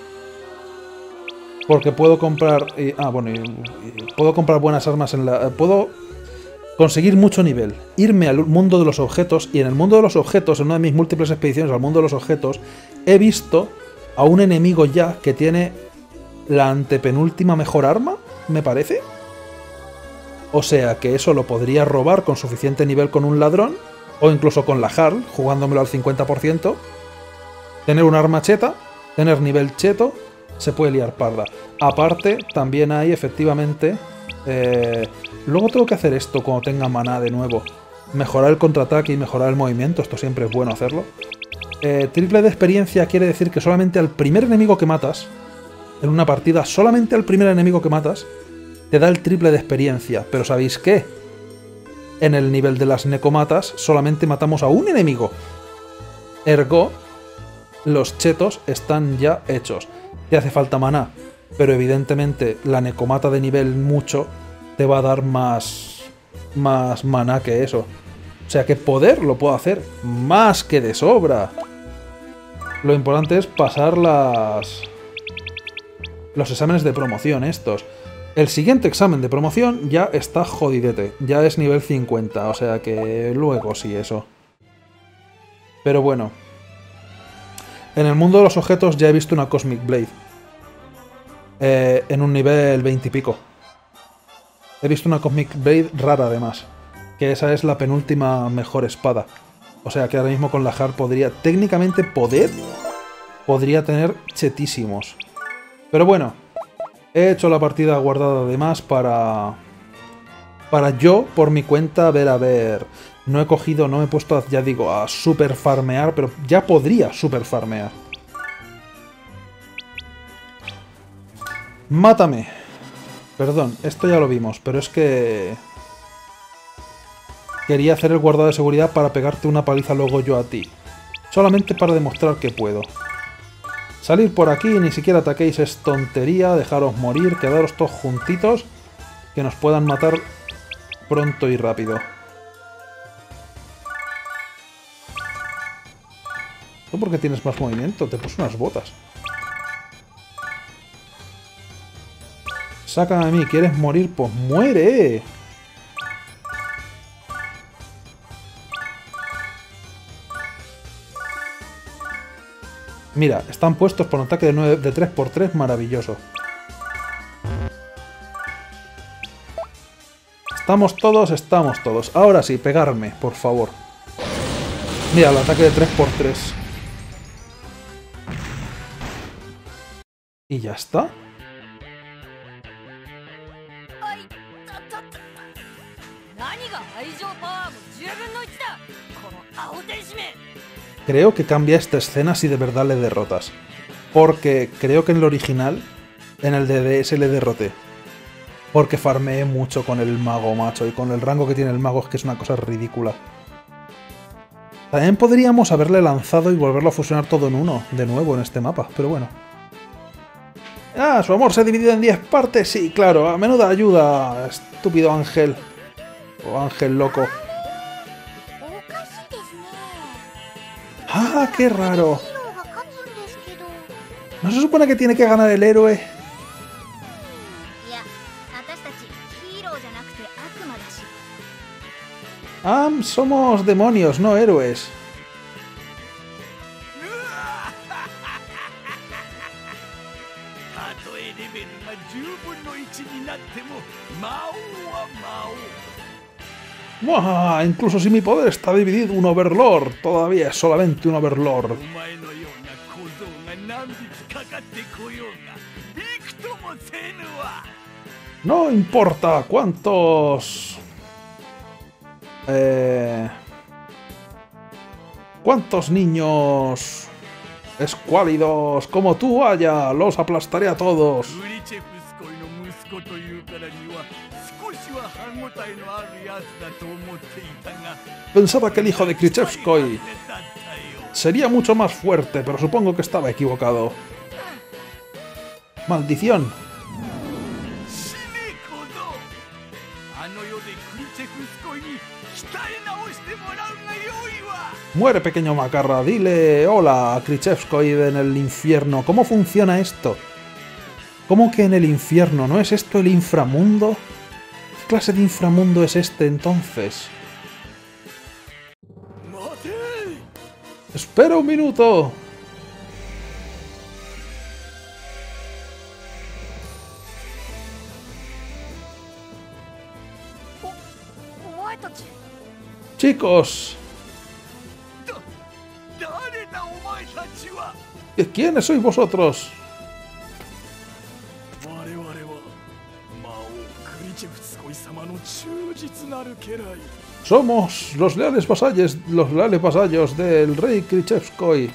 Porque puedo comprar... puedo comprar buenas armas en la... Puedo conseguir mucho nivel. Irme al mundo de los objetos. Y en el mundo de los objetos, en una de mis múltiples expediciones al mundo de los objetos, he visto a un enemigo ya que tiene la antepenúltima mejor arma, me parece. O sea que eso lo podría robar con suficiente nivel con un ladrón. O incluso con la Jarl, jugándomelo al 50%. Tener un arma cheta, tener nivel cheto... Se puede liar parda. Aparte, también hay efectivamente... luego tengo que hacer esto cuando tenga maná de nuevo. Mejorar el contraataque y mejorar el movimiento. Esto siempre es bueno hacerlo. Triple de experiencia quiere decir que solamente al primer enemigo que matas, en una partida, solamente al primer enemigo que matas, te da el triple de experiencia. Pero ¿sabéis qué? En el nivel de las necomatas solamente matamos a un enemigo. Ergo, los chetos están ya hechos. Te hace falta maná, pero evidentemente la necomata de nivel mucho te va a dar más maná que eso. O sea que poder lo puedo hacer más que de sobra. Lo importante es pasar los exámenes de promoción estos. El siguiente examen de promoción ya está jodidete, ya es nivel 50, o sea que luego sí eso. Pero bueno. En el mundo de los objetos ya he visto una Cosmic Blade. En un nivel 20 y pico. He visto una Cosmic Blade rara además. Que esa es la penúltima mejor espada. O sea que ahora mismo con la Jarl podría... Técnicamente podría tener chetísimos. Pero bueno. He hecho la partida guardada de más para yo, por mi cuenta, ver a ver... No he cogido, no me he puesto, ya digo, a super farmear, pero ya podría super farmear. ¡Mátame! Perdón, esto ya lo vimos, pero es que... Quería hacer el guardado de seguridad para pegarte una paliza luego yo a ti. Solamente para demostrar que puedo. Salir por aquí, ni siquiera ataquéis, es tontería, dejaros morir, quedaros todos juntitos, que nos puedan matar pronto y rápido. ¿Tú por qué tienes más movimiento? Te puse unas botas. Sácame a mí, ¿quieres morir? Pues muere. Mira, están puestos por un ataque de 3×3, maravilloso. Estamos todos. Ahora sí, pegarme, por favor. Mira, el ataque de 3×3. Y ya está. Creo que cambia esta escena si de verdad le derrotas. Porque creo que en el original, en el DDS le derroté. Porque farmeé mucho con el mago, macho. Y con el rango que tiene el mago es que es una cosa ridícula. También podríamos haberle lanzado y volverlo a fusionar todo en uno, de nuevo en este mapa, pero bueno. ¡Ah! ¿Su amor se ha dividido en 10 partes? Sí, claro. A menuda ayuda, estúpido ángel. O ángel loco. ¡Ah, qué raro! ¿No se supone que tiene que ganar el héroe? Ah, somos demonios, no héroes. ¡Buah! Incluso si mi poder está dividido, un Overlord todavía es solamente un Overlord. No importa cuántos... ¿Cuántos niños escuálidos como tú haya? Los aplastaré a todos. Pensaba que el hijo de Krichevskoy sería mucho más fuerte, pero supongo que estaba equivocado. ¡Maldición! Muere, pequeño macarra. Dile hola a Krichevskoy en el infierno. ¿Cómo funciona esto? ¿Cómo que en el infierno? ¿No es esto el inframundo? ¿Qué clase de inframundo es este entonces? ¡Espera un minuto! Chicos, ¿quiénes sois vosotros? Somos los leales vasallos del rey Krichevskoy.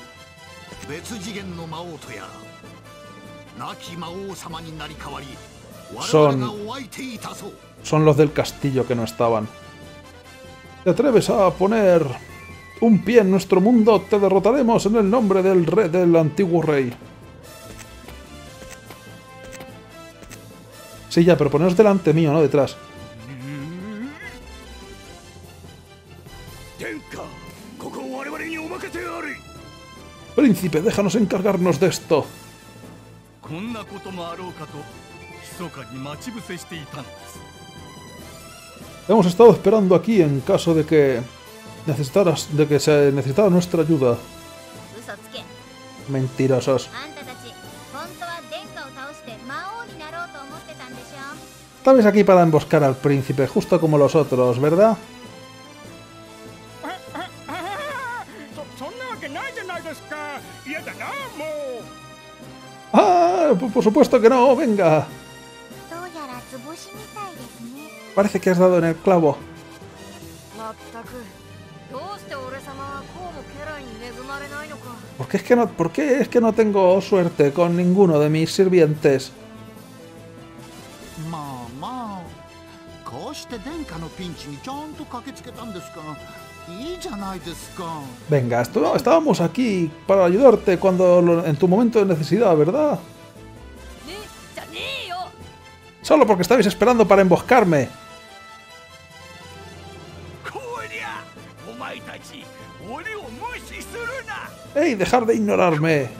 Son los del castillo que no estaban. ¿Te atreves a poner un pie en nuestro mundo? Te derrotaremos en el nombre del rey, del antiguo rey. Sí, ya, pero poneros delante mío, no detrás. Príncipe, déjanos encargarnos de esto. Hemos estado esperando aquí en caso de que se necesitara nuestra ayuda. Mentirosos. Estabais aquí para emboscar al príncipe, justo como los otros, ¿verdad? ¡Ah! Por supuesto que no, venga. Parece que has dado en el clavo. ¿Por qué es que no tengo suerte con ninguno de mis sirvientes? Venga, estábamos aquí para ayudarte en tu momento de necesidad, ¿verdad? Solo porque estabais esperando para emboscarme. ¡Ey, dejar de ignorarme!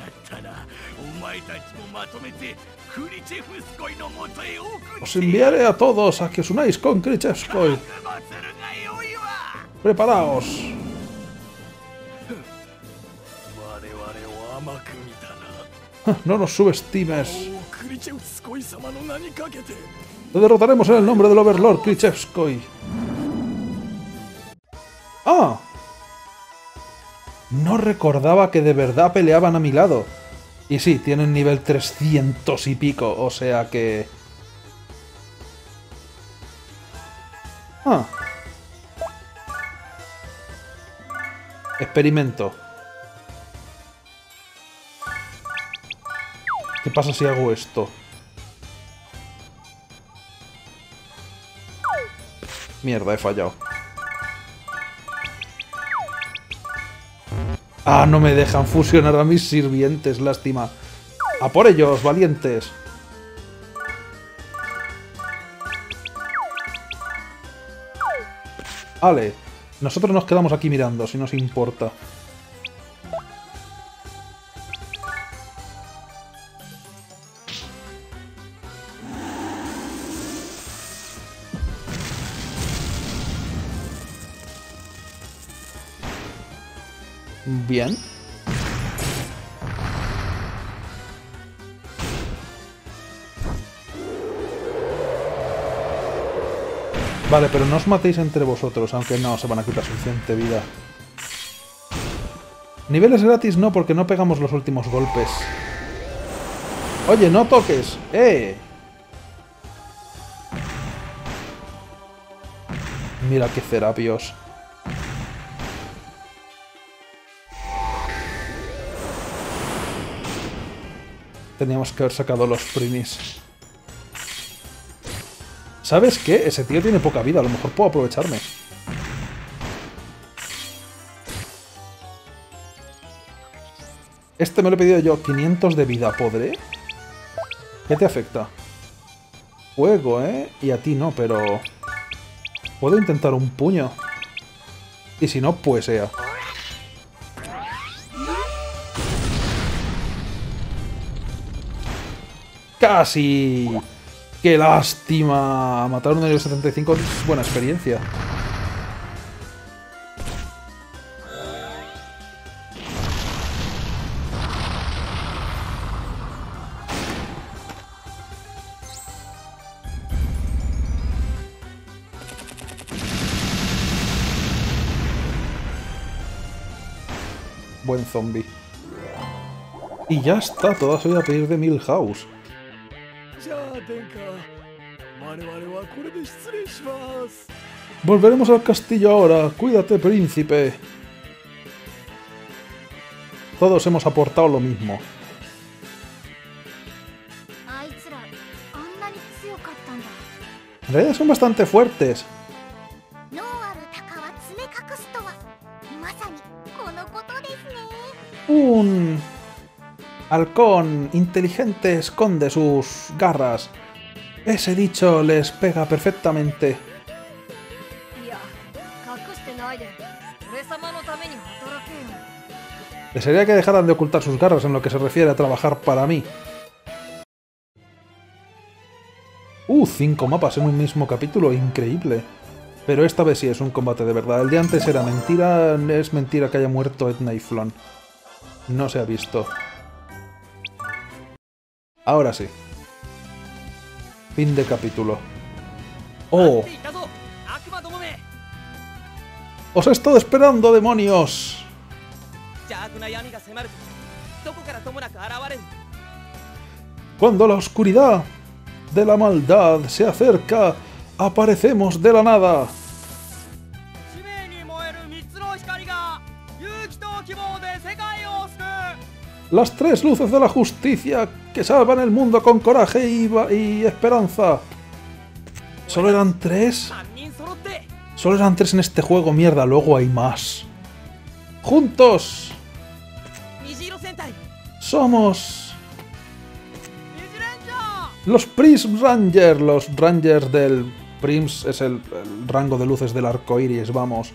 Os enviaré a todos a que os unáis con Krichevskoy. ¡Preparaos! No nos subestimes. Te derrotaremos en el nombre del Overlord Krichevskoy. ¡Ah! No recordaba que de verdad peleaban a mi lado. Y sí, tienen nivel 300 y pico, o sea que... Ah. Experimento. ¿Qué pasa si hago esto? Mierda, he fallado. Ah, no me dejan fusionar a mis sirvientes, lástima. ¡A por ellos, valientes! Vale, nosotros nos quedamos aquí mirando, si nos importa. Bien. Vale, pero no os matéis entre vosotros, aunque no se van a quitar suficiente vida. Niveles gratis no, porque no pegamos los últimos golpes. Oye, no toques. Mira qué Cerapios. Teníamos que haber sacado los primis. ¿Sabes qué? Ese tío tiene poca vida. A lo mejor puedo aprovecharme. Este me lo he pedido yo. 500 de vida. ¿Podré? ¿Qué te afecta? Fuego, ¿eh? Y a ti no, pero... puedo intentar un puño. Y si no, pues sea. ¡Casi! ¡Qué lástima! Matar a un nivel 75 es buena experiencia. Buen zombie. Y ya está, todas voy a pedir de Milhouse. Volveremos al castillo ahora. Cuídate, príncipe. Todos hemos aportado lo mismo. En realidad son bastante fuertes. Un halcón inteligente esconde sus garras. Ese dicho les pega perfectamente. Desearía que dejaran de ocultar sus garras en lo que se refiere a trabajar para mí. 5 mapas en un mismo capítulo, increíble. Pero esta vez sí es un combate de verdad. El de antes era mentira, es mentira que haya muerto Edna y Flonne. No se ha visto. Ahora sí. Fin de capítulo. ¡Oh! ¡Os he estado esperando, demonios! Cuando la oscuridad de la maldad se acerca, aparecemos de la nada. Las 3 luces de la justicia que salvan el mundo con coraje y esperanza. ¿Solo eran 3? Solo eran 3 en este juego, mierda, luego hay más. ¡Juntos! Somos... los Prism Rangers. Los Rangers del... Prims es el rango de luces del arco iris, vamos.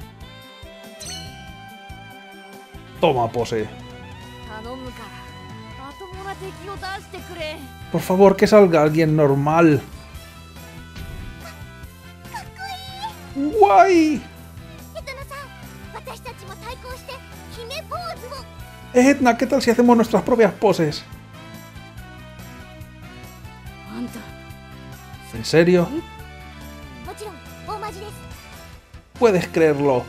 Toma, pose. Por favor, que salga alguien normal. ¡Guay! Edna, ¿qué tal si hacemos nuestras propias poses? ¿En serio? Puedes creerlo.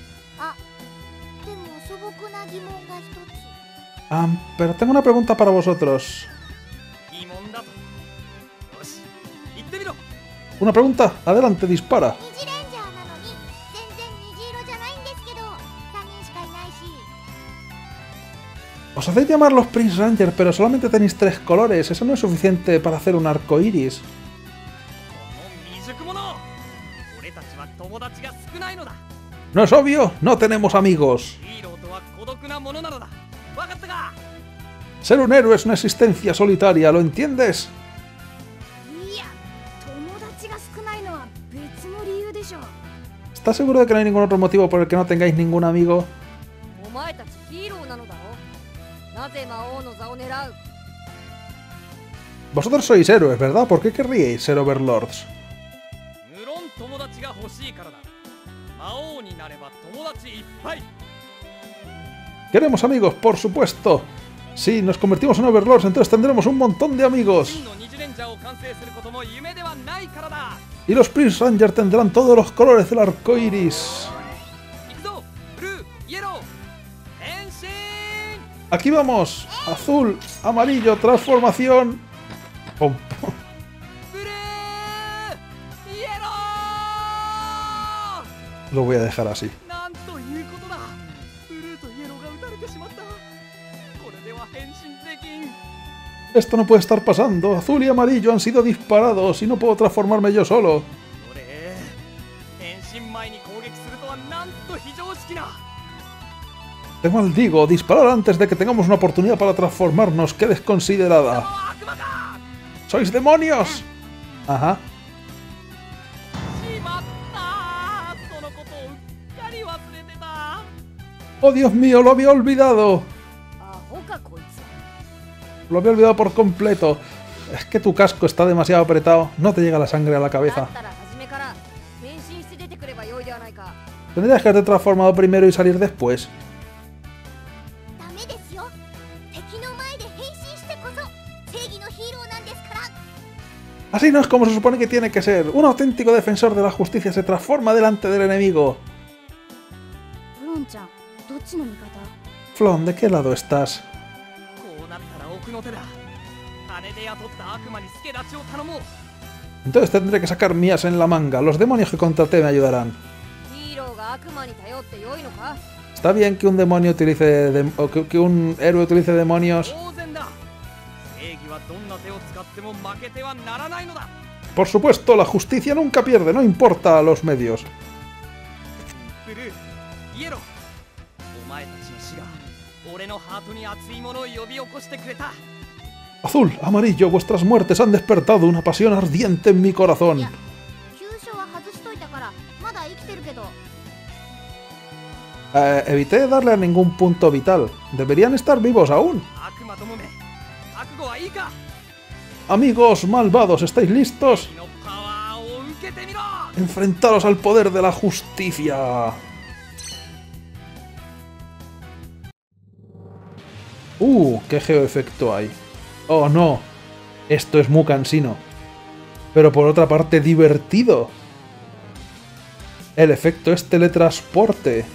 Pero tengo una pregunta para vosotros. ¿Una pregunta? Adelante, dispara. Os hacéis llamar los Prince Ranger, pero solamente tenéis 3 colores. Eso no es suficiente para hacer un arco iris. ¿No es obvio? No tenemos amigos. Ser un héroe es una existencia solitaria, ¿lo entiendes? ¿Estás seguro de que no hay ningún otro motivo por el que no tengáis ningún amigo? Vosotros sois héroes, ¿verdad? ¿Por qué querríais ser overlords? Queremos amigos, por supuesto. Si nos convertimos en overlords, entonces tendremos un montón de amigos. Y los Prince Ranger tendrán todos los colores del arco iris. Aquí vamos. Azul, amarillo, transformación. Pum. Lo voy a dejar así. Esto no puede estar pasando. Azul y amarillo han sido disparados y no puedo transformarme yo solo. Te maldigo, disparar antes de que tengamos una oportunidad para transformarnos. ¡Qué desconsiderada! ¡Sois demonios! Ajá. ¡Oh, Dios mío! ¡Lo había olvidado! Lo había olvidado por completo. Es que tu casco está demasiado apretado. No te llega la sangre a la cabeza. Tendrías que haberte transformado primero y salir después. Así no es como se supone que tiene que ser. Un auténtico defensor de la justicia se transforma delante del enemigo. Flon, ¿de qué lado estás? Entonces tendré que sacar mías en la manga. Los demonios que contraté me ayudarán. ¿Está bien que un demonio utilice que un héroe utilice demonios? Por supuesto, la justicia nunca pierde, no importa los medios. Azul, amarillo, vuestras muertes han despertado una pasión ardiente en mi corazón. Evité darle a ningún punto vital. Deberían estar vivos aún. Amigos malvados, ¿estáis listos? Enfrentaros al poder de la justicia. ¿Qué geoefecto hay? Oh no, esto es muy cansino. Pero por otra parte divertido. El efecto es teletransporte.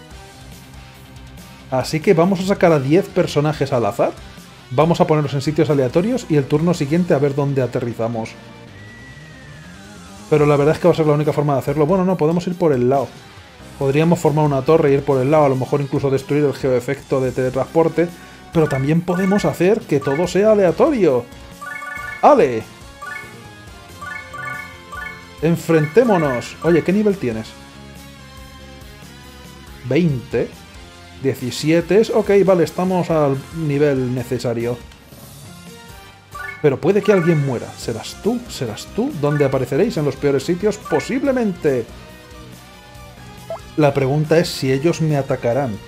Así que vamos a sacar a 10 personajes al azar. Vamos a ponerlos en sitios aleatorios y el turno siguiente a ver dónde aterrizamos. Pero la verdad es que va a ser la única forma de hacerlo. Bueno, no, podemos ir por el lado. Podríamos formar una torre e ir por el lado, a lo mejor incluso destruir el geoefecto de teletransporte. Pero también podemos hacer que todo sea aleatorio. ¡Ale! Enfrentémonos. Oye, ¿qué nivel tienes? 20. 17. Ok, vale, estamos al nivel necesario. Pero puede que alguien muera. ¿Serás tú? ¿Serás tú? ¿Dónde apareceréis? ¿En los peores sitios? Posiblemente. La pregunta es si ellos me atacarán.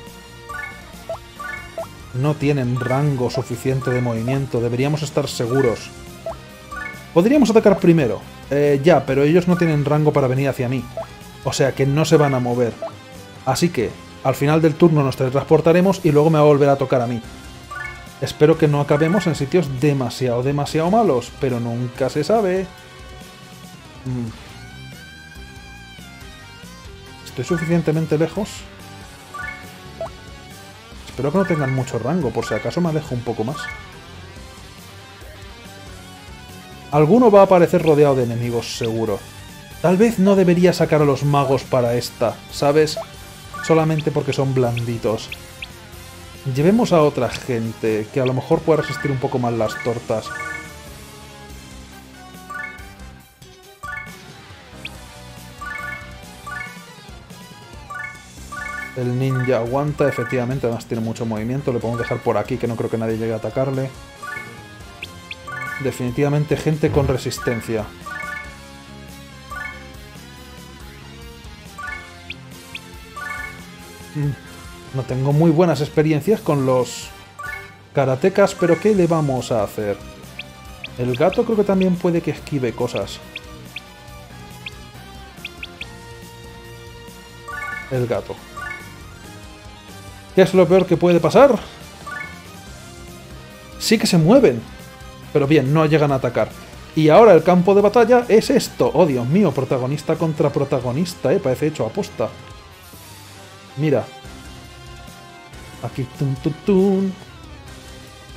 No tienen rango suficiente de movimiento. Deberíamos estar seguros. Podríamos atacar primero. Ya, pero ellos no tienen rango para venir hacia mí. O sea que no se van a mover. Así que, al final del turno nos teletransportaremos y luego me va a volver a tocar a mí. Espero que no acabemos en sitios demasiado malos, pero nunca se sabe. ¿Estoy suficientemente lejos? Espero que no tengan mucho rango, por si acaso me alejo un poco más. Alguno va a aparecer rodeado de enemigos, seguro. Tal vez no debería sacar a los magos para esta, ¿sabes? Solamente porque son blanditos. Llevemos a otra gente, que a lo mejor pueda resistir un poco más las tortas. El ninja aguanta, efectivamente, además tiene mucho movimiento. Le podemos dejar por aquí, que no creo que nadie llegue a atacarle. Definitivamente gente con resistencia. No tengo muy buenas experiencias con los karatecas, pero ¿qué le vamos a hacer? El gato creo que también puede que esquive cosas. El gato. ¿Qué es lo peor que puede pasar? Sí que se mueven. Pero bien, no llegan a atacar. Y ahora el campo de batalla es esto. Oh, Dios mío, protagonista contra protagonista, parece hecho a posta. Mira. Aquí, tun, tun, tun.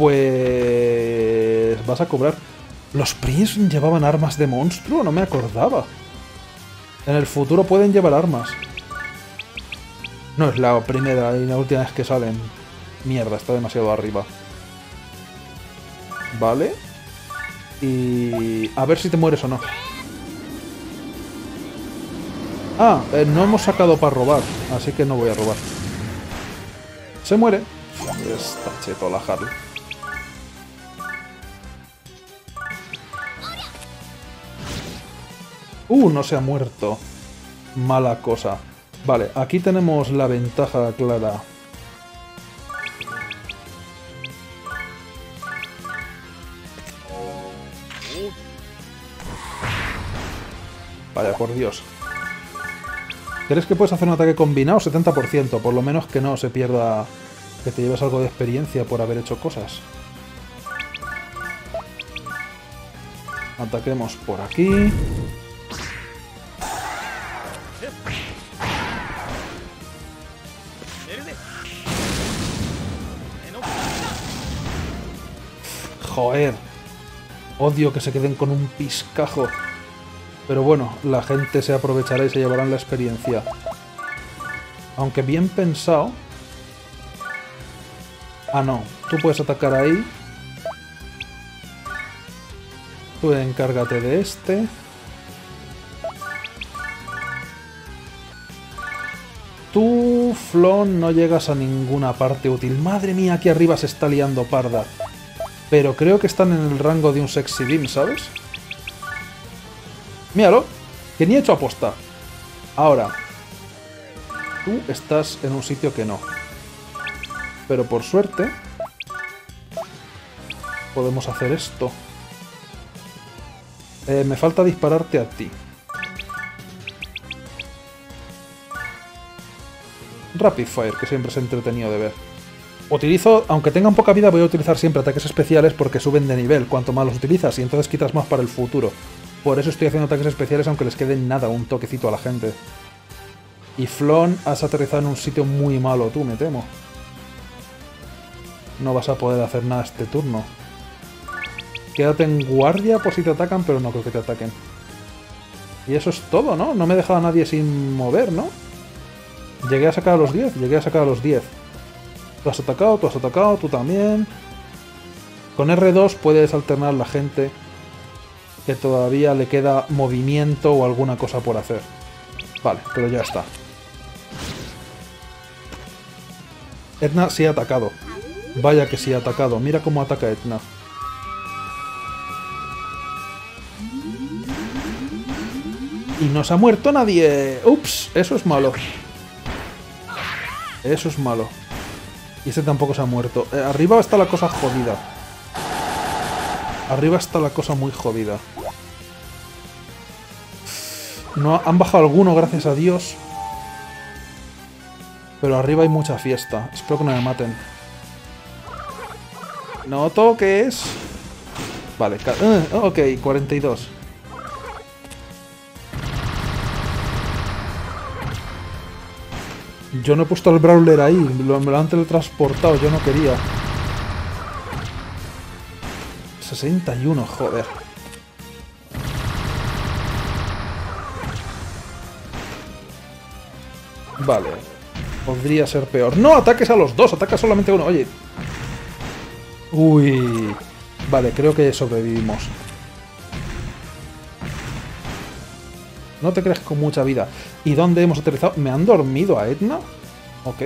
Pues... vas a cobrar... ¿Los Prince llevaban armas de monstruo? No me acordaba. En el futuro pueden llevar armas. No es la primera y la última vez que salen. Mierda, está demasiado arriba. Vale. Y... a ver si te mueres o no. Ah, no hemos sacado para robar, así que no voy a robar. Se muere. Está cheto la Harley. No se ha muerto. Mala cosa. Vale, aquí tenemos la ventaja clara. Vaya, por Dios. ¿Crees que puedes hacer un ataque combinado? 70%. Por lo menos que no se pierda... que te lleves algo de experiencia por haber hecho cosas. Ataquemos por aquí. Joder. Odio que se queden con un piscajo. Pero bueno, la gente se aprovechará y se llevarán la experiencia. Aunque bien pensado... ah, no. Tú puedes atacar ahí. Tú encárgate de este. Tú, Flon, no llegas a ninguna parte útil. Madre mía, aquí arriba se está liando parda. Pero creo que están en el rango de un sexy beam, ¿sabes? Míralo, que ni he hecho aposta. Ahora, tú estás en un sitio que no. Pero por suerte, podemos hacer esto. Me falta dispararte a ti. Rapid Fire, que siempre es entretenido de ver. Utilizo, aunque tengan poca vida, voy a utilizar siempre ataques especiales porque suben de nivel cuanto más los utilizas y entonces quitas más para el futuro. Por eso estoy haciendo ataques especiales aunque les quede nada, un toquecito a la gente. Y Flon, has aterrizado en un sitio muy malo tú, me temo. No vas a poder hacer nada este turno. Quédate en guardia por si te atacan, pero no creo que te ataquen. Y eso es todo, ¿no? No me he dejado a nadie sin mover, ¿no? Llegué a sacar a los 10, llegué a sacar a los 10. Tú has atacado, tú también. Con R2 puedes alternar la gente que todavía le queda movimiento o alguna cosa por hacer. Vale, pero ya está. Edna sí ha atacado. Vaya que sí ha atacado. Mira cómo ataca Edna. Y no se ha muerto nadie. Ups, eso es malo. Eso es malo. Y este tampoco se ha muerto. Arriba está la cosa jodida. Arriba está la cosa muy jodida. No han bajado alguno, gracias a Dios. Pero arriba hay mucha fiesta. Espero que no me maten. No toques. Vale, ok, 42. Yo no he puesto el Brawler ahí, me lo han teletransportado, yo no quería. 61, joder. Vale. Podría ser peor. ¡No! Ataques a los dos, ataca solamente a uno. Oye. Uy. Vale, creo que sobrevivimos. No te crees con mucha vida. ¿Y dónde hemos aterrizado? ¿Me han dormido a Edna? Ok.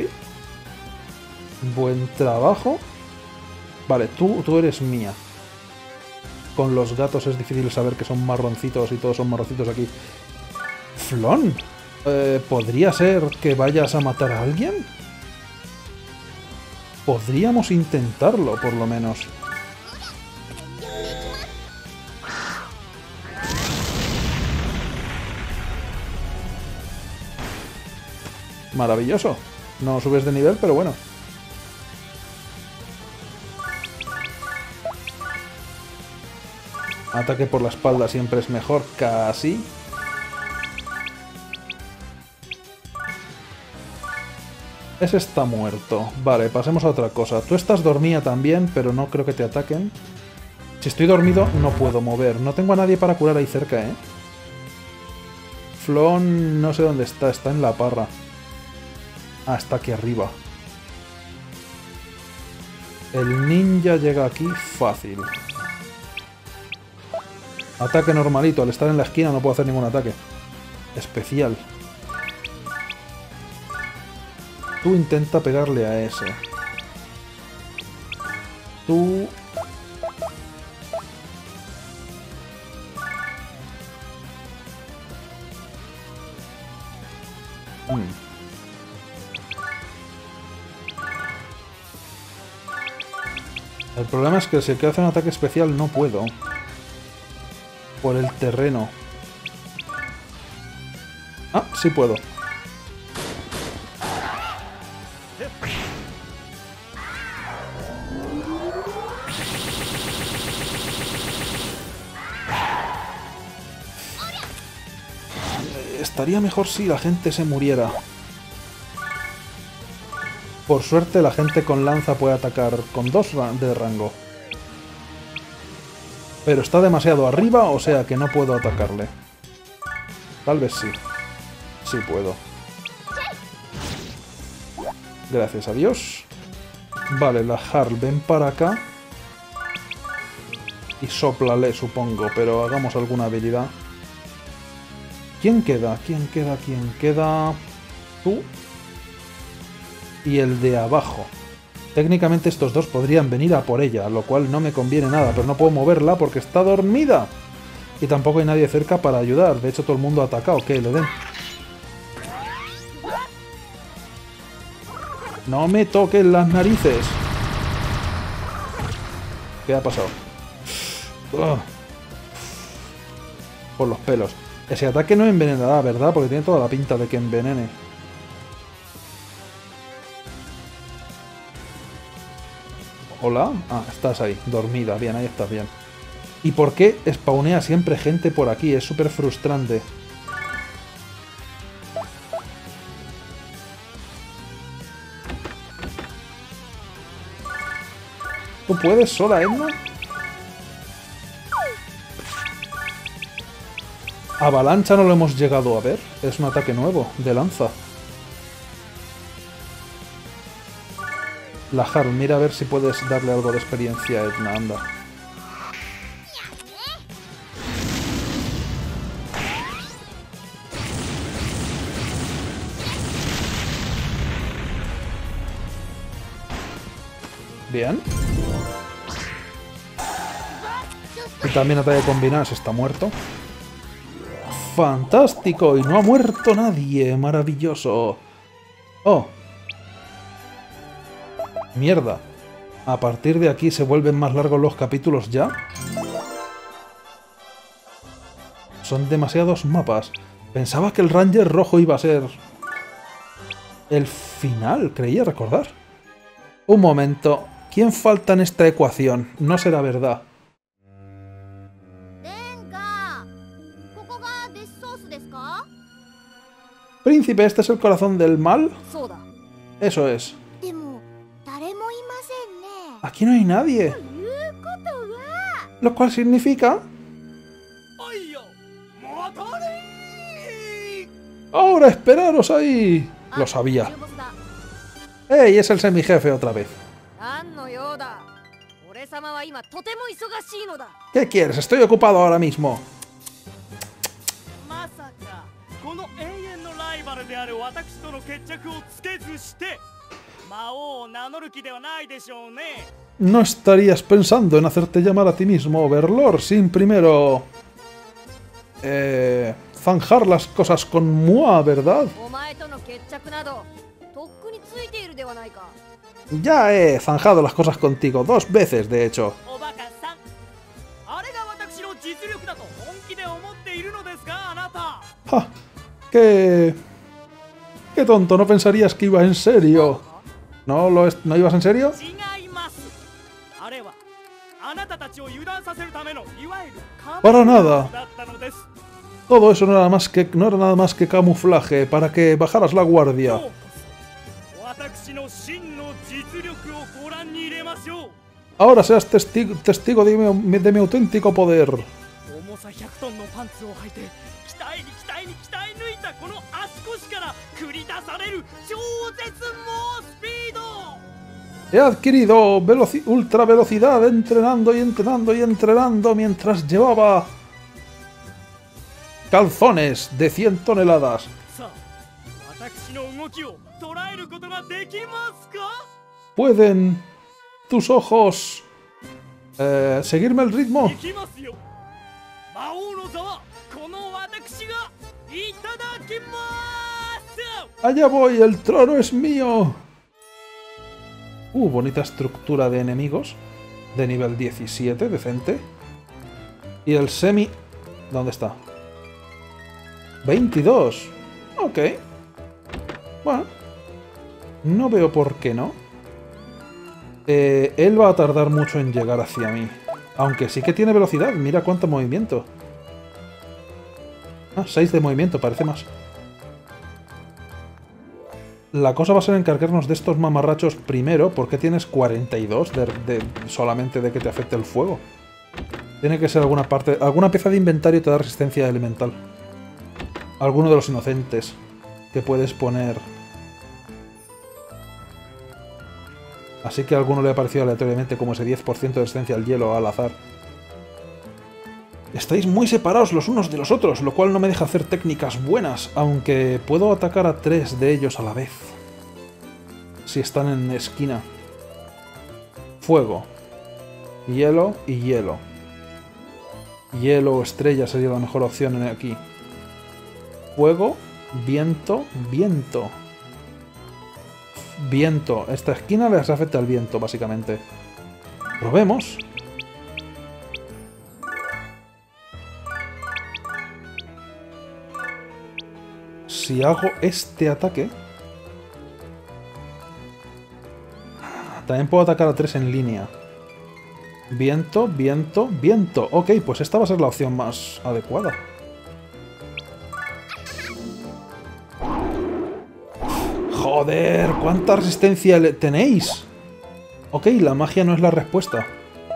Buen trabajo. Vale, tú eres mía. Con los gatos es difícil saber que son marroncitos y todos son marroncitos aquí. ¿Flon? ¿Podría ser que vayas a matar a alguien? Podríamos intentarlo, por lo menos. Maravilloso. No subes de nivel, pero bueno. Ataque por la espalda siempre es mejor, casi. Ese está muerto. Vale, pasemos a otra cosa. Tú estás dormida también, pero no creo que te ataquen. Si estoy dormido, no puedo mover. No tengo a nadie para curar ahí cerca, ¿eh? Flon no sé dónde está. Está en la parra. Ah, está aquí arriba. El ninja llega aquí fácil. Ataque normalito. Al estar en la esquina no puedo hacer ningún ataque. Especial. Tú intenta pegarle a ese. Tú... El problema es que si quiero hacer un ataque especial no puedo. Por el terreno. Ah, sí puedo. Estaría mejor si la gente se muriera. Por suerte la gente con lanza puede atacar con 2 de rango. Pero está demasiado arriba, o sea que no puedo atacarle. Tal vez sí. Sí puedo. Gracias a Dios. Vale, la Harl, ven para acá. Y sóplale, supongo, pero hagamos alguna habilidad. ¿Quién queda? ¿Quién queda? ¿Quién queda? Tú. Y el de abajo. Técnicamente estos dos podrían venir a por ella, lo cual no me conviene nada, pero no puedo moverla porque está dormida. Y tampoco hay nadie cerca para ayudar. De hecho, todo el mundo ha atacado. ¿Qué? ¿Le den? ¡No me toquen las narices! ¿Qué ha pasado? Por los pelos. Ese ataque no envenenará, ¿verdad? Porque tiene toda la pinta de que envenene. ¿Hola? Ah, estás ahí, dormida. Bien, ahí estás, bien. ¿Y por qué spawnea siempre gente por aquí? Es súper frustrante. ¿Tú puedes sola, Edna? Avalancha no lo hemos llegado a ver. Es un ataque nuevo, de lanza. La Harl, mira a ver si puedes darle algo de experiencia a Edna, anda. Bien. Y también ataque combinado, está muerto. ¡Fantástico! Y no ha muerto nadie. ¡Maravilloso! ¡Oh! ¡Mierda! A partir de aquí se vuelven más largos los capítulos ya. Son demasiados mapas. Pensaba que el Ranger rojo iba a ser... el final, creía recordar. Un momento. ¿Quién falta en esta ecuación? No será verdad. Príncipe, ¿este es el corazón del mal? Eso es. Aquí no hay nadie. Lo cual significa... ¡Ahora esperaros ahí! Lo sabía. ¡Ey! Es el semijefe otra vez. ¿Qué quieres? Estoy ocupado ahora mismo. No estarías pensando en hacerte llamar a ti mismo Overlord sin primero... zanjar las cosas con Mua, ¿verdad? Ya he zanjado las cosas contigo 2 veces, de hecho. ¡Ja! ¡Qué tonto! ¿No pensarías que iba en serio? ¿No ibas en serio? Para nada. Todo eso no era nada más que camuflaje para que bajaras la guardia. Ahora seas testigo de mi auténtico poder. He adquirido ultra velocidad entrenando y entrenando y entrenando mientras llevaba calzones de 100 toneladas. ¿Pueden tus ojos seguirme el ritmo? Allá voy, el trono es mío. Bonita estructura de enemigos. De nivel 17, decente. Y el semi... ¿Dónde está? 22. Ok. Bueno. No veo por qué no. Él va a tardar mucho en llegar hacia mí. Aunque sí que tiene velocidad. Mira cuánto movimiento. 6 de movimiento, parece más. La cosa va a ser encargarnos de estos mamarrachos primero, porque tienes 42 solamente de que te afecte el fuego. Tiene que ser alguna pieza de inventario te da resistencia elemental. Alguno de los inocentes que puedes poner. Así que a alguno le ha parecido aleatoriamente como ese 10% de resistencia al hielo al azar. Estáis muy separados los unos de los otros, lo cual no me deja hacer técnicas buenas, aunque puedo atacar a 3 de ellos a la vez. Si están en esquina. Fuego. Hielo y hielo. Hielo o estrella sería la mejor opción aquí. Fuego, viento, viento. Viento. Esta esquina les afecta el viento, básicamente. Probemos. Si hago este ataque... También puedo atacar a 3 en línea. Viento, viento, viento. Ok, pues esta va a ser la opción más adecuada. ¡Joder! ¿Cuánta resistencia tenéis? Ok, la magia no es la respuesta.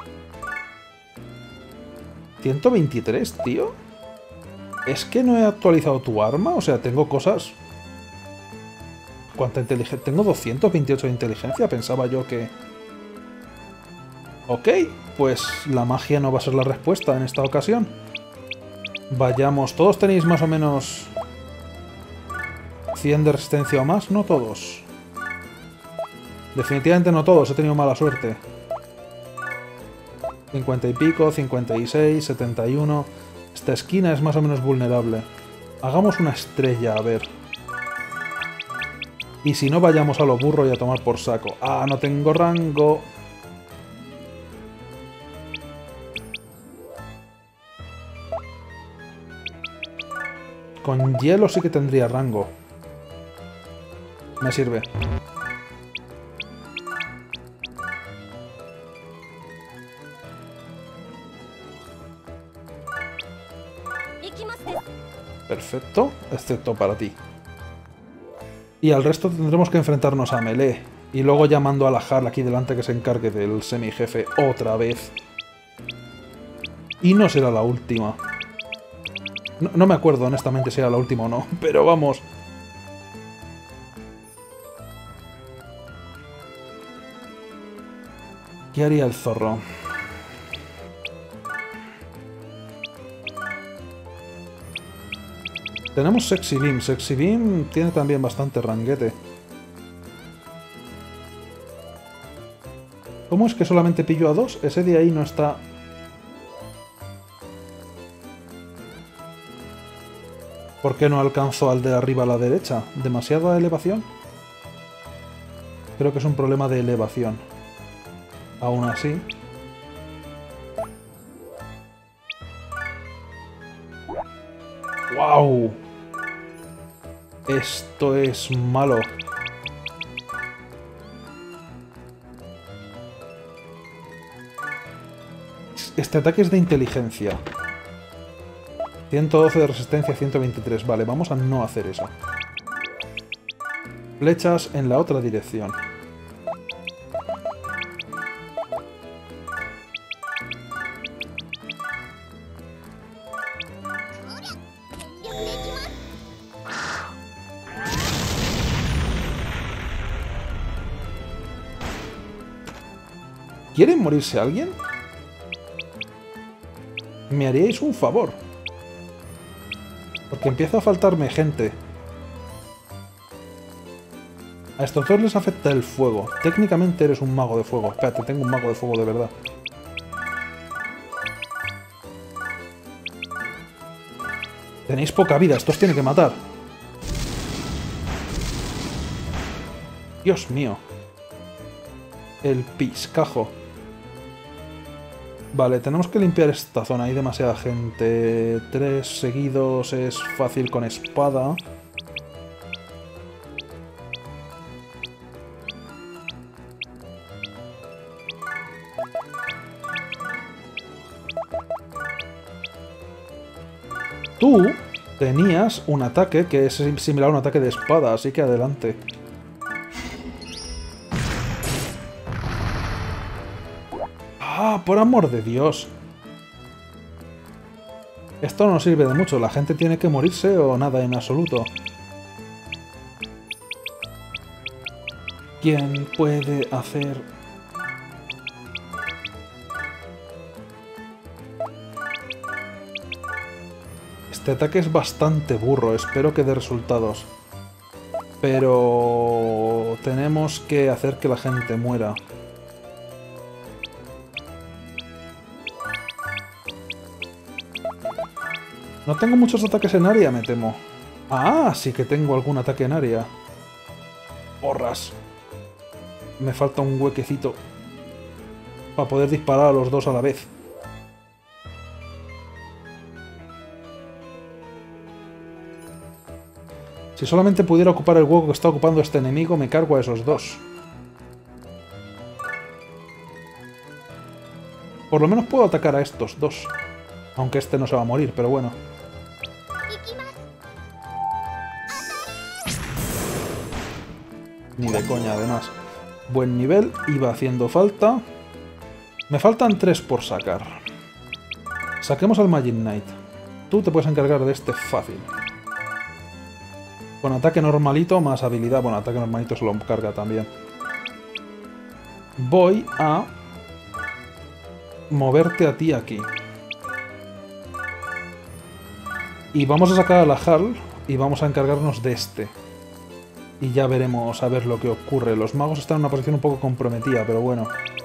123, tío. ¿Es que no he actualizado tu arma? O sea, tengo cosas... ¿Cuánta inteligencia? Tengo 228 de inteligencia. Pensaba yo que... Ok, pues la magia no va a ser la respuesta en esta ocasión. Vayamos. ¿Todos tenéis más o menos 100 de resistencia o más? No todos. Definitivamente no todos. He tenido mala suerte. 50 y pico, 56, 71... Esta esquina es más o menos vulnerable. Hagamos una estrella, a ver. Y si no, vayamos a lo burro y a tomar por saco. ¡Ah, no tengo rango! Con hielo sí que tendría rango. Me sirve. Perfecto, excepto para ti. Y al resto tendremos que enfrentarnos a melee. Y luego llamando a la Hal aquí delante que se encargue del semi-jefe otra vez. Y no será la última. No me acuerdo honestamente si era la última o no, pero vamos. ¿Qué haría el zorro? Tenemos Sexy Beam. Sexy Beam tiene también bastante ranguete. ¿Cómo es que solamente pillo a 2? Ese de ahí no está... ¿Por qué no alcanzo al de arriba a la derecha? ¿Demasiada elevación? Creo que es un problema de elevación. Aún así... ¡Wow! Esto es malo. Este ataque es de inteligencia. 112 de resistencia, 123. Vale, vamos a no hacer eso. Flechas en la otra dirección. ¿Quiere morirse alguien? Me haríais un favor. Porque empieza a faltarme gente. A estos dos les afecta el fuego. Técnicamente eres un mago de fuego. Espérate, tengo un mago de fuego de verdad. Tenéis poca vida, estos tienen que matar. Dios mío. El piscajo. Vale, tenemos que limpiar esta zona. Hay demasiada gente. 3 seguidos es fácil con espada. Tú tenías un ataque que es similar a un ataque de espada, así que adelante. ¡Ah, por amor de Dios! Esto no sirve de mucho, la gente tiene que morirse o nada en absoluto. ¿Quién puede hacer...? Este ataque es bastante burro, espero que dé resultados. Pero... tenemos que hacer que la gente muera. No tengo muchos ataques en área, me temo. Ah, sí que tengo algún ataque en área. Porras. Me falta un huequecito para poder disparar a los dos a la vez. Si solamente pudiera ocupar el hueco que está ocupando este enemigo, me cargo a esos dos. Por lo menos puedo atacar a estos dos. Aunque este no se va a morir, pero bueno. Ni de coña, además. Buen nivel, iba haciendo falta. Me faltan 3 por sacar. Saquemos al Magic Knight. Tú te puedes encargar de este fácil. Con ataque normalito más habilidad. Bueno, ataque normalito se lo carga también. Voy a moverte a ti aquí. Y vamos a sacar a la Hal y vamos a encargarnos de este. Y ya veremos a ver lo que ocurre. Los magos están en una posición un poco comprometida, pero bueno.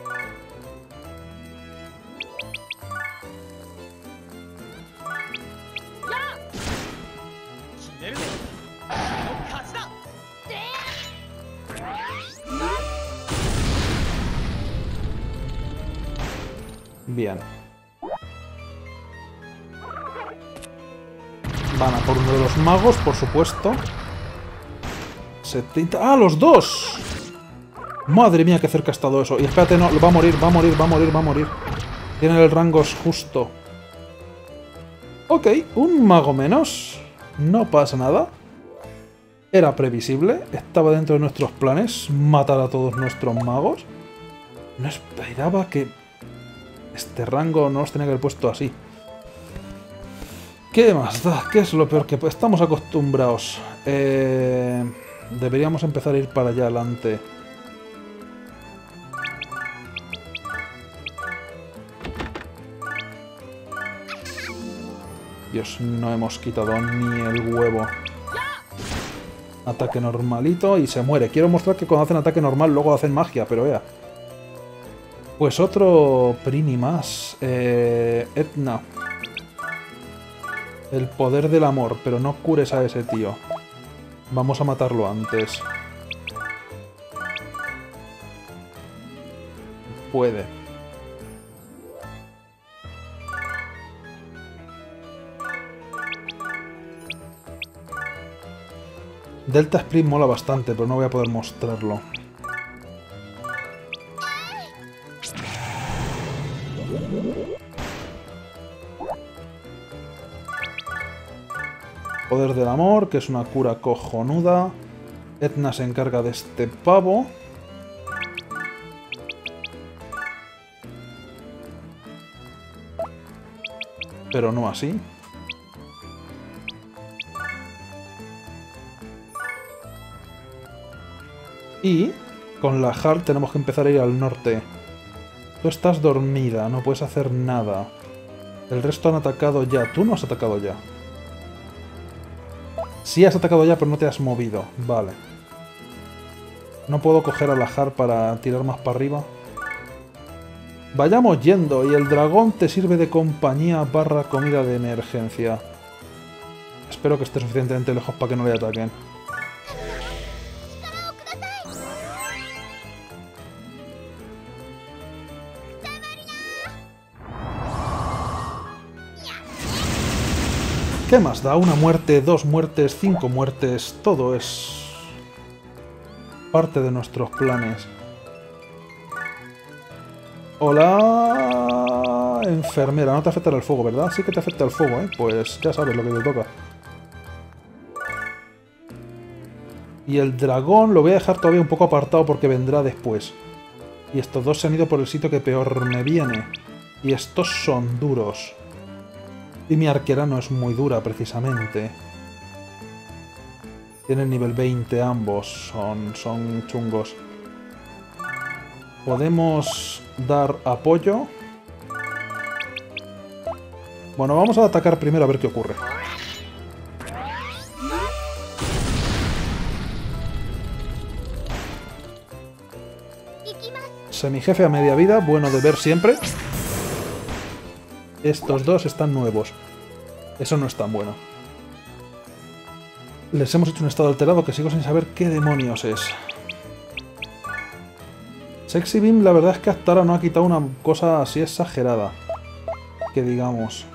Bien. Van a por uno de los magos, por supuesto. 70... ¡Ah, los dos! Madre mía, qué cerca ha estado eso. Y espérate, no, va a morir, va a morir, va a morir, va a morir. Tiene el rango justo. Ok, un mago menos. No pasa nada. Era previsible. Estaba dentro de nuestros planes matar a todos nuestros magos. No esperaba que este rango no los tenía que haber puesto así. ¿Qué más da? ¿Qué es lo peor que estamos acostumbrados? Deberíamos empezar a ir para allá adelante. Dios, no hemos quitado ni el huevo. Ataque normalito y se muere. Quiero mostrar que cuando hacen ataque normal luego hacen magia, pero vea. Pues otro Prini más. Etna. El poder del amor, pero no cures a ese tío. Vamos a matarlo antes. Puede. Delta Split mola bastante, pero no voy a poder mostrarlo. Poder del amor, que es una cura cojonuda. Etna se encarga de este pavo. Pero no así. Y con la Hal tenemos que empezar a ir al norte. Tú estás dormida, no puedes hacer nada. El resto han atacado ya. Tú no has atacado ya. Sí has atacado ya, pero no te has movido. Vale. No puedo coger a la Hal para tirar más para arriba. Vayamos yendo, y el dragón te sirve de compañía barra comida de emergencia. Espero que esté suficientemente lejos para que no le ataquen. ¿Qué más da? Una muerte, 2 muertes, 5 muertes... Todo es... parte de nuestros planes. Hola... enfermera, no te afecta el fuego, ¿verdad? Sí que te afecta el fuego, ¿eh? Pues ya sabes lo que te toca. Y el dragón lo voy a dejar todavía un poco apartado porque vendrá después. Y estos dos se han ido por el sitio que peor me viene. Y estos son duros. Y mi arquera no es muy dura, precisamente. Tienen nivel 20 ambos. Son chungos. Podemos dar apoyo. Bueno, vamos a atacar primero a ver qué ocurre. Semijefe a media vida, bueno de ver siempre. Estos dos están nuevos. Eso no es tan bueno. Les hemos hecho un estado alterado que sigo sin saber qué demonios es. Sexy Beam, la verdad es que hasta ahora no ha quitado una cosa así exagerada. Que digamos.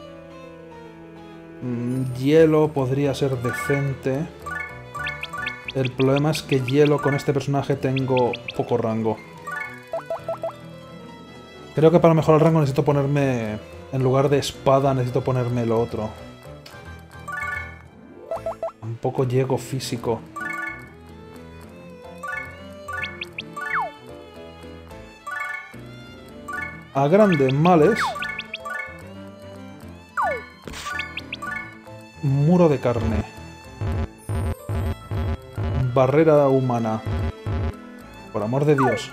Hielo podría ser decente. El problema es que hielo con este personaje tengo poco rango. Creo que para mejorar el rango necesito ponerme... en lugar de espada necesito ponerme lo otro. Un poco llego físico. A grandes males. Muro de carne. Barrera humana. Por amor de Dios.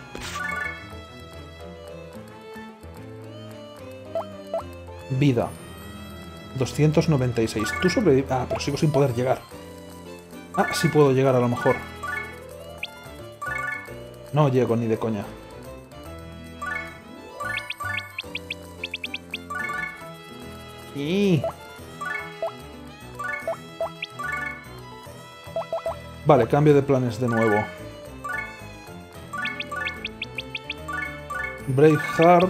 Vida. 296. Tú sobrevives... Ah, pero sigo sin poder llegar. Ah, sí puedo llegar a lo mejor. No llego ni de coña. Y... Vale, cambio de planes de nuevo. Braveheart.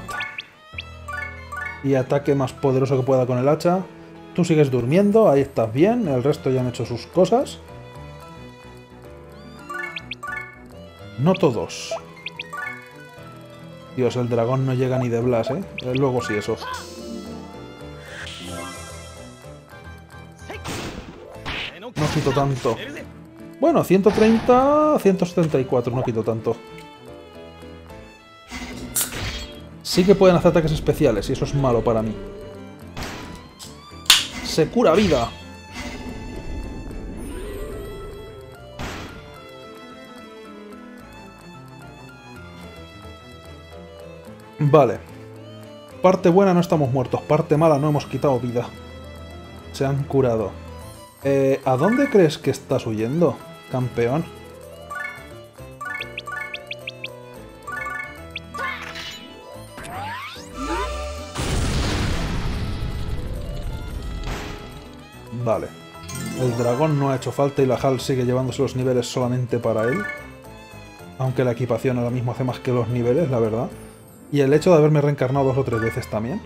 Y ataque más poderoso que pueda con el hacha. Tú sigues durmiendo, ahí estás bien. El resto ya han hecho sus cosas. No todos. Dios, el dragón no llega ni de Blas, ¿eh? Luego sí, eso. No quito tanto. Bueno, 130, 174, no quito tanto. Sí que pueden hacer ataques especiales y eso es malo para mí. Se cura vida. Vale. Parte buena, no estamos muertos. Parte mala, no hemos quitado vida. Se han curado. ¿A dónde crees que estás huyendo, campeón? Vale. El dragón no ha hecho falta y la Hal sigue llevándose los niveles solamente para él. Aunque la equipación ahora mismo hace más que los niveles, la verdad. Y el hecho de haberme reencarnado 2 o 3 veces también.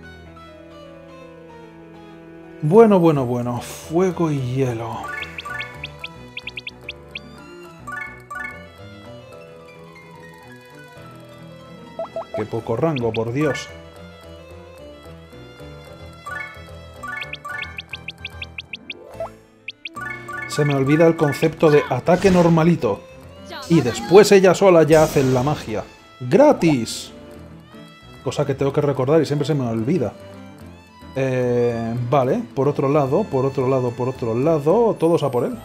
Bueno, bueno, bueno. Fuego y hielo. Qué poco rango, por Dios. se me olvida el concepto de ataque normalito. Y después ella sola ya hace la magia. ¡Gratis! Cosa que tengo que recordar y siempre se me olvida. Vale, por otro lado, todos a por él.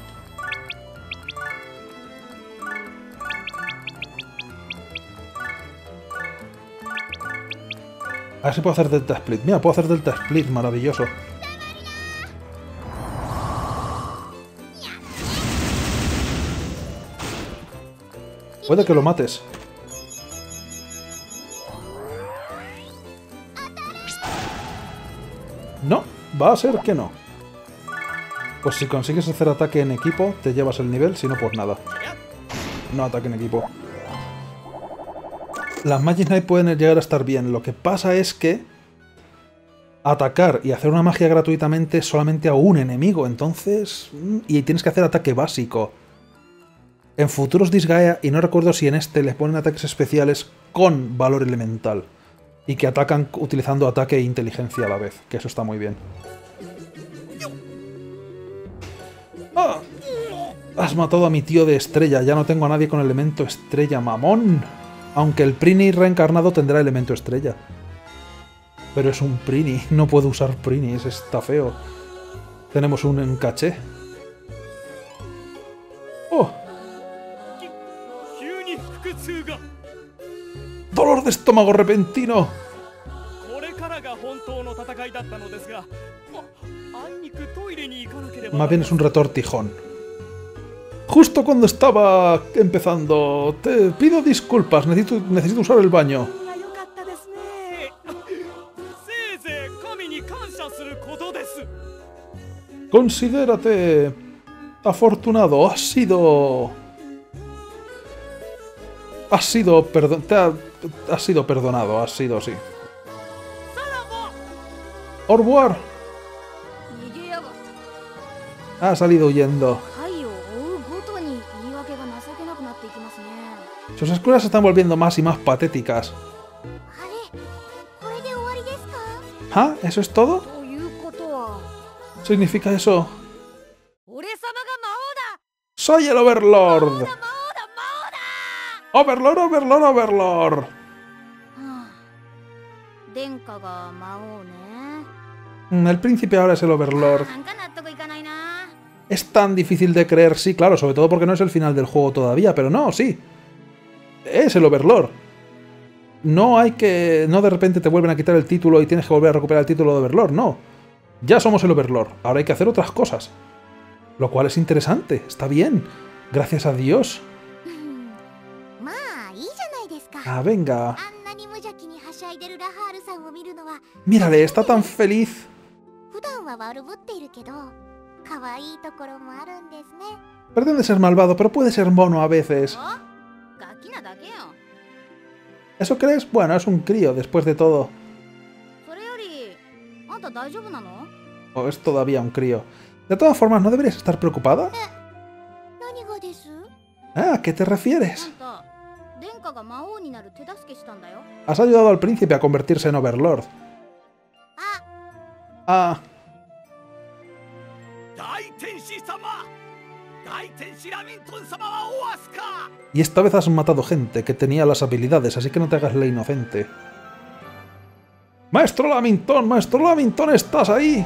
A ver si puedo hacer Delta Split. Mira, puedo hacer Delta Split, maravilloso. Puede que lo mates. No, va a ser que no. Pues si consigues hacer ataque en equipo, te llevas el nivel, si no, pues nada. No ataque en equipo. Las Magic Knight pueden llegar a estar bien. Lo que pasa es que atacar y hacer una magia gratuitamente solamente a un enemigo, entonces... Y tienes que hacer ataque básico. En futuros Disgaea, y no recuerdo si en este les ponen ataques especiales con valor elemental. Y que atacan utilizando ataque e inteligencia a la vez, que eso está muy bien. ¡Ah! Has matado a mi tío de estrella, ya no tengo a nadie con elemento estrella, mamón. Aunque el Prini reencarnado tendrá elemento estrella. Pero es un Prini, no puedo usar Prini, está feo. Tenemos un encaché. ¡Oh! ¡Dolor de estómago repentino! Más bien es un retortijón. Justo cuando estaba empezando. Te pido disculpas, necesito usar el baño. Considérate afortunado. Has sido perdonado, has sido, sí. Au revoir. Ha salido huyendo. Sus escuelas se están volviendo más y más patéticas. ¿Ah? ¿Eso es todo? ¿Significa eso? ¡Soy el Overlord! ¡Overlord, Overlord, Overlord! El príncipe ahora es el Overlord. Es tan difícil de creer, sí, claro, sobre todo porque no es el final del juego todavía, pero no, sí. Es el Overlord. No hay que... No de repente te vuelven a quitar el título y tienes que volver a recuperar el título de Overlord, no. Ya somos el Overlord, ahora hay que hacer otras cosas. Lo cual es interesante, está bien. Gracias a Dios. Ah, venga. Mírale, está tan feliz. Pretende ser malvado, pero puede ser mono a veces. ¿Eso crees? Bueno, es un crío, después de todo. O es todavía un crío. De todas formas, ¿no deberías estar preocupada? ¿A qué te refieres? Has ayudado al príncipe a convertirse en Overlord. Ah. Y esta vez has matado gente que tenía las habilidades, así que no te hagas la inocente. ¡Maestro Lamington! ¡Maestro Lamington! ¿Estás ahí?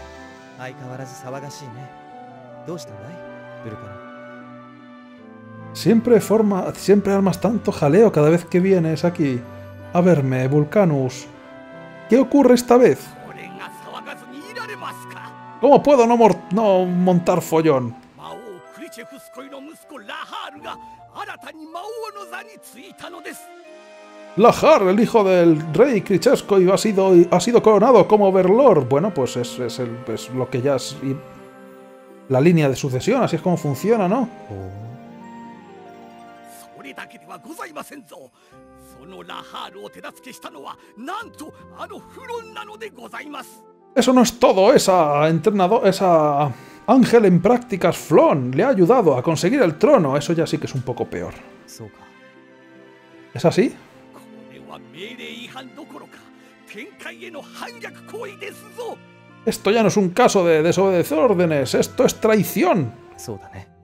Siempre armas tanto jaleo cada vez que vienes aquí a verme, Vulcanus. ¿Qué ocurre esta vez? ¿Cómo puedo no montar follón? Lahar, el hijo del rey Kricheskoi, ha sido coronado como Overlord. Bueno, pues es lo que ya es la línea de sucesión, así es como funciona, ¿no? Eso no es todo, esa ángel en prácticas Flon le ha ayudado a conseguir el trono. Eso ya sí que es un poco peor. ¿Es así? Esto ya no es un caso de desobedecer órdenes, esto es traición. そうだね。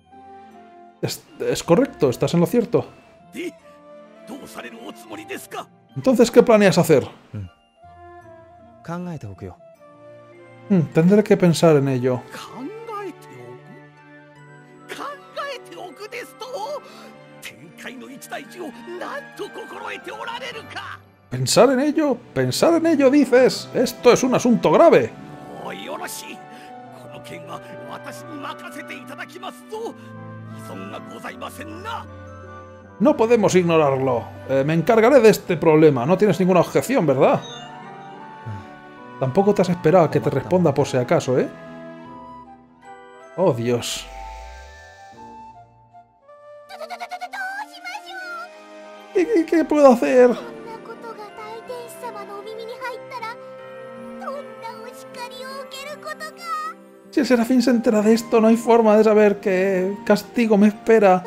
Es correcto, estás en lo cierto. で、どうされるおつもりですか？ Entonces, ¿qué planeas hacer? 考えておくよ。 Tendré que pensar en ello. 考えておく？考えておくですと？天界の一大事をなんと心得ておられるか。 ¿Pensar en ello? ¿Pensar en ello dices? Esto es un asunto grave. おい、よろしい。この件は私に任せていただきますぞ。依存がございませんな。 No podemos ignorarlo. Me encargaré de este problema. No tienes ninguna objeción, ¿verdad? Tampoco te has esperado a que te responda por si acaso, ¿eh? Oh, Dios. ¿Qué puedo hacer? Si el Serafín se entera de esto, no hay forma de saber qué castigo me espera.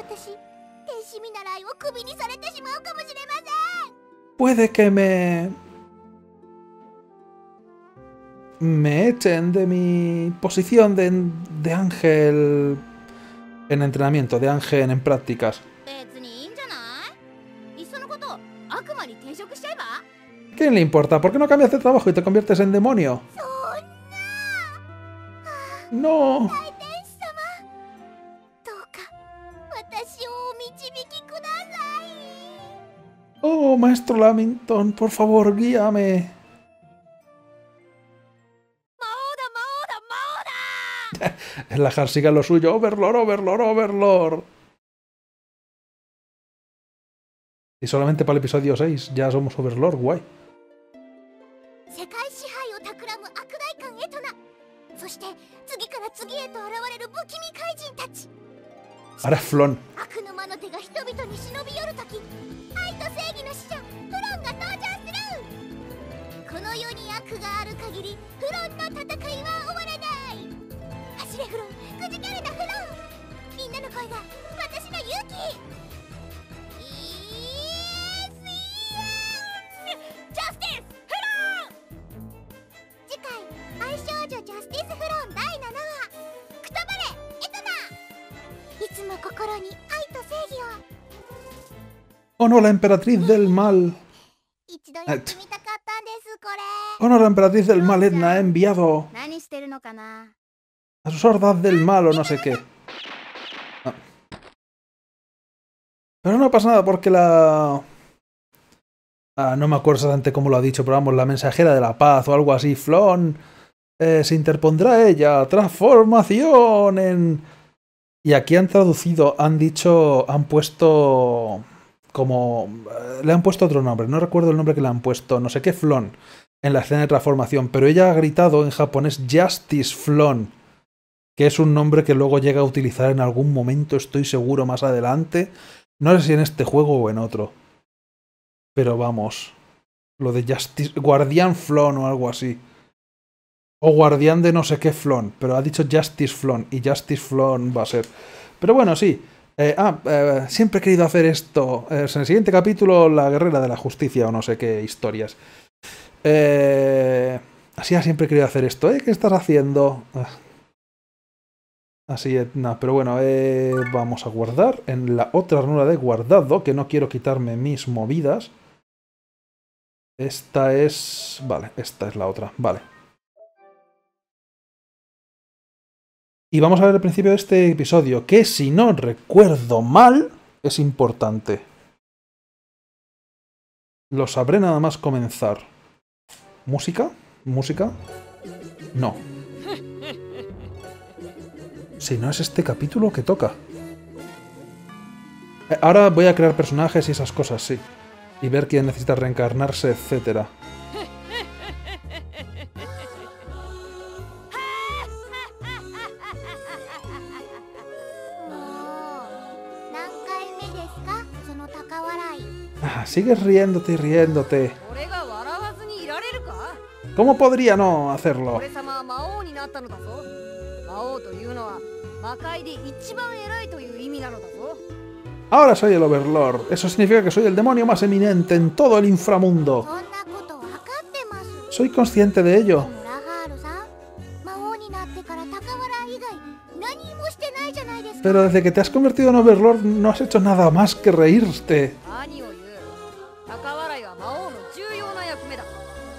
Puede que me echen de mi posición de ángel en entrenamiento, de ángel en prácticas. ¿Quién le importa? ¿Por qué no cambias de trabajo y te conviertes en demonio? No. Oh, maestro Lamington, por favor, guíame. El Lajar siga lo suyo. Overlord, Overlord, Overlord. Y solamente para el episodio 6 ya somos Overlord, guay. Ahora es Flon. Oh no, la emperatriz del mal. Oh no, la emperatriz del mal, Edna, ha enviado a sus hordas del mal o no sé qué. Ah. Pero no pasa nada porque la... no me acuerdo exactamente cómo lo ha dicho, pero vamos, la mensajera de la paz o algo así, Flon, se interpondrá ella, transformación en... Y aquí han traducido, han dicho, han puesto como... le han puesto otro nombre, no recuerdo el nombre que le han puesto, no sé qué Flon, en la escena de transformación, pero ella ha gritado en japonés Justice Flon, que es un nombre que luego llega a utilizar en algún momento, estoy seguro, más adelante, no sé si en este juego o en otro. Pero vamos, lo de Justice... Guardián Flon o algo así. O guardián de no sé qué Flon, pero ha dicho Justice Flon, y Justice Flon va a ser. Pero bueno, sí. Siempre he querido hacer esto. En el siguiente capítulo, la guerrera de la justicia o no sé qué historias. Así siempre he querido hacer esto. ¿Qué estás haciendo? Así es, no, pero bueno, vamos a guardar en la otra ranura de guardado, que no quiero quitarme mis movidas. Esta es... Vale, esta es la otra, vale. Y vamos a ver el principio de este episodio, que si no recuerdo mal, es importante. Lo sabré nada más comenzar. ¿Música? ¿Música? No. Si no es este capítulo que toca. Ahora voy a crear personajes y esas cosas, sí. Y ver quién necesita reencarnarse, etc. Sigues riéndote y riéndote. ¿Cómo podría no hacerlo? Ahora soy el Overlord. Eso significa que soy el demonio más eminente en todo el inframundo. Soy consciente de ello. Pero desde que te has convertido en Overlord no has hecho nada más que reírte. 何を言う高笑いは魔王の重要な役目だ。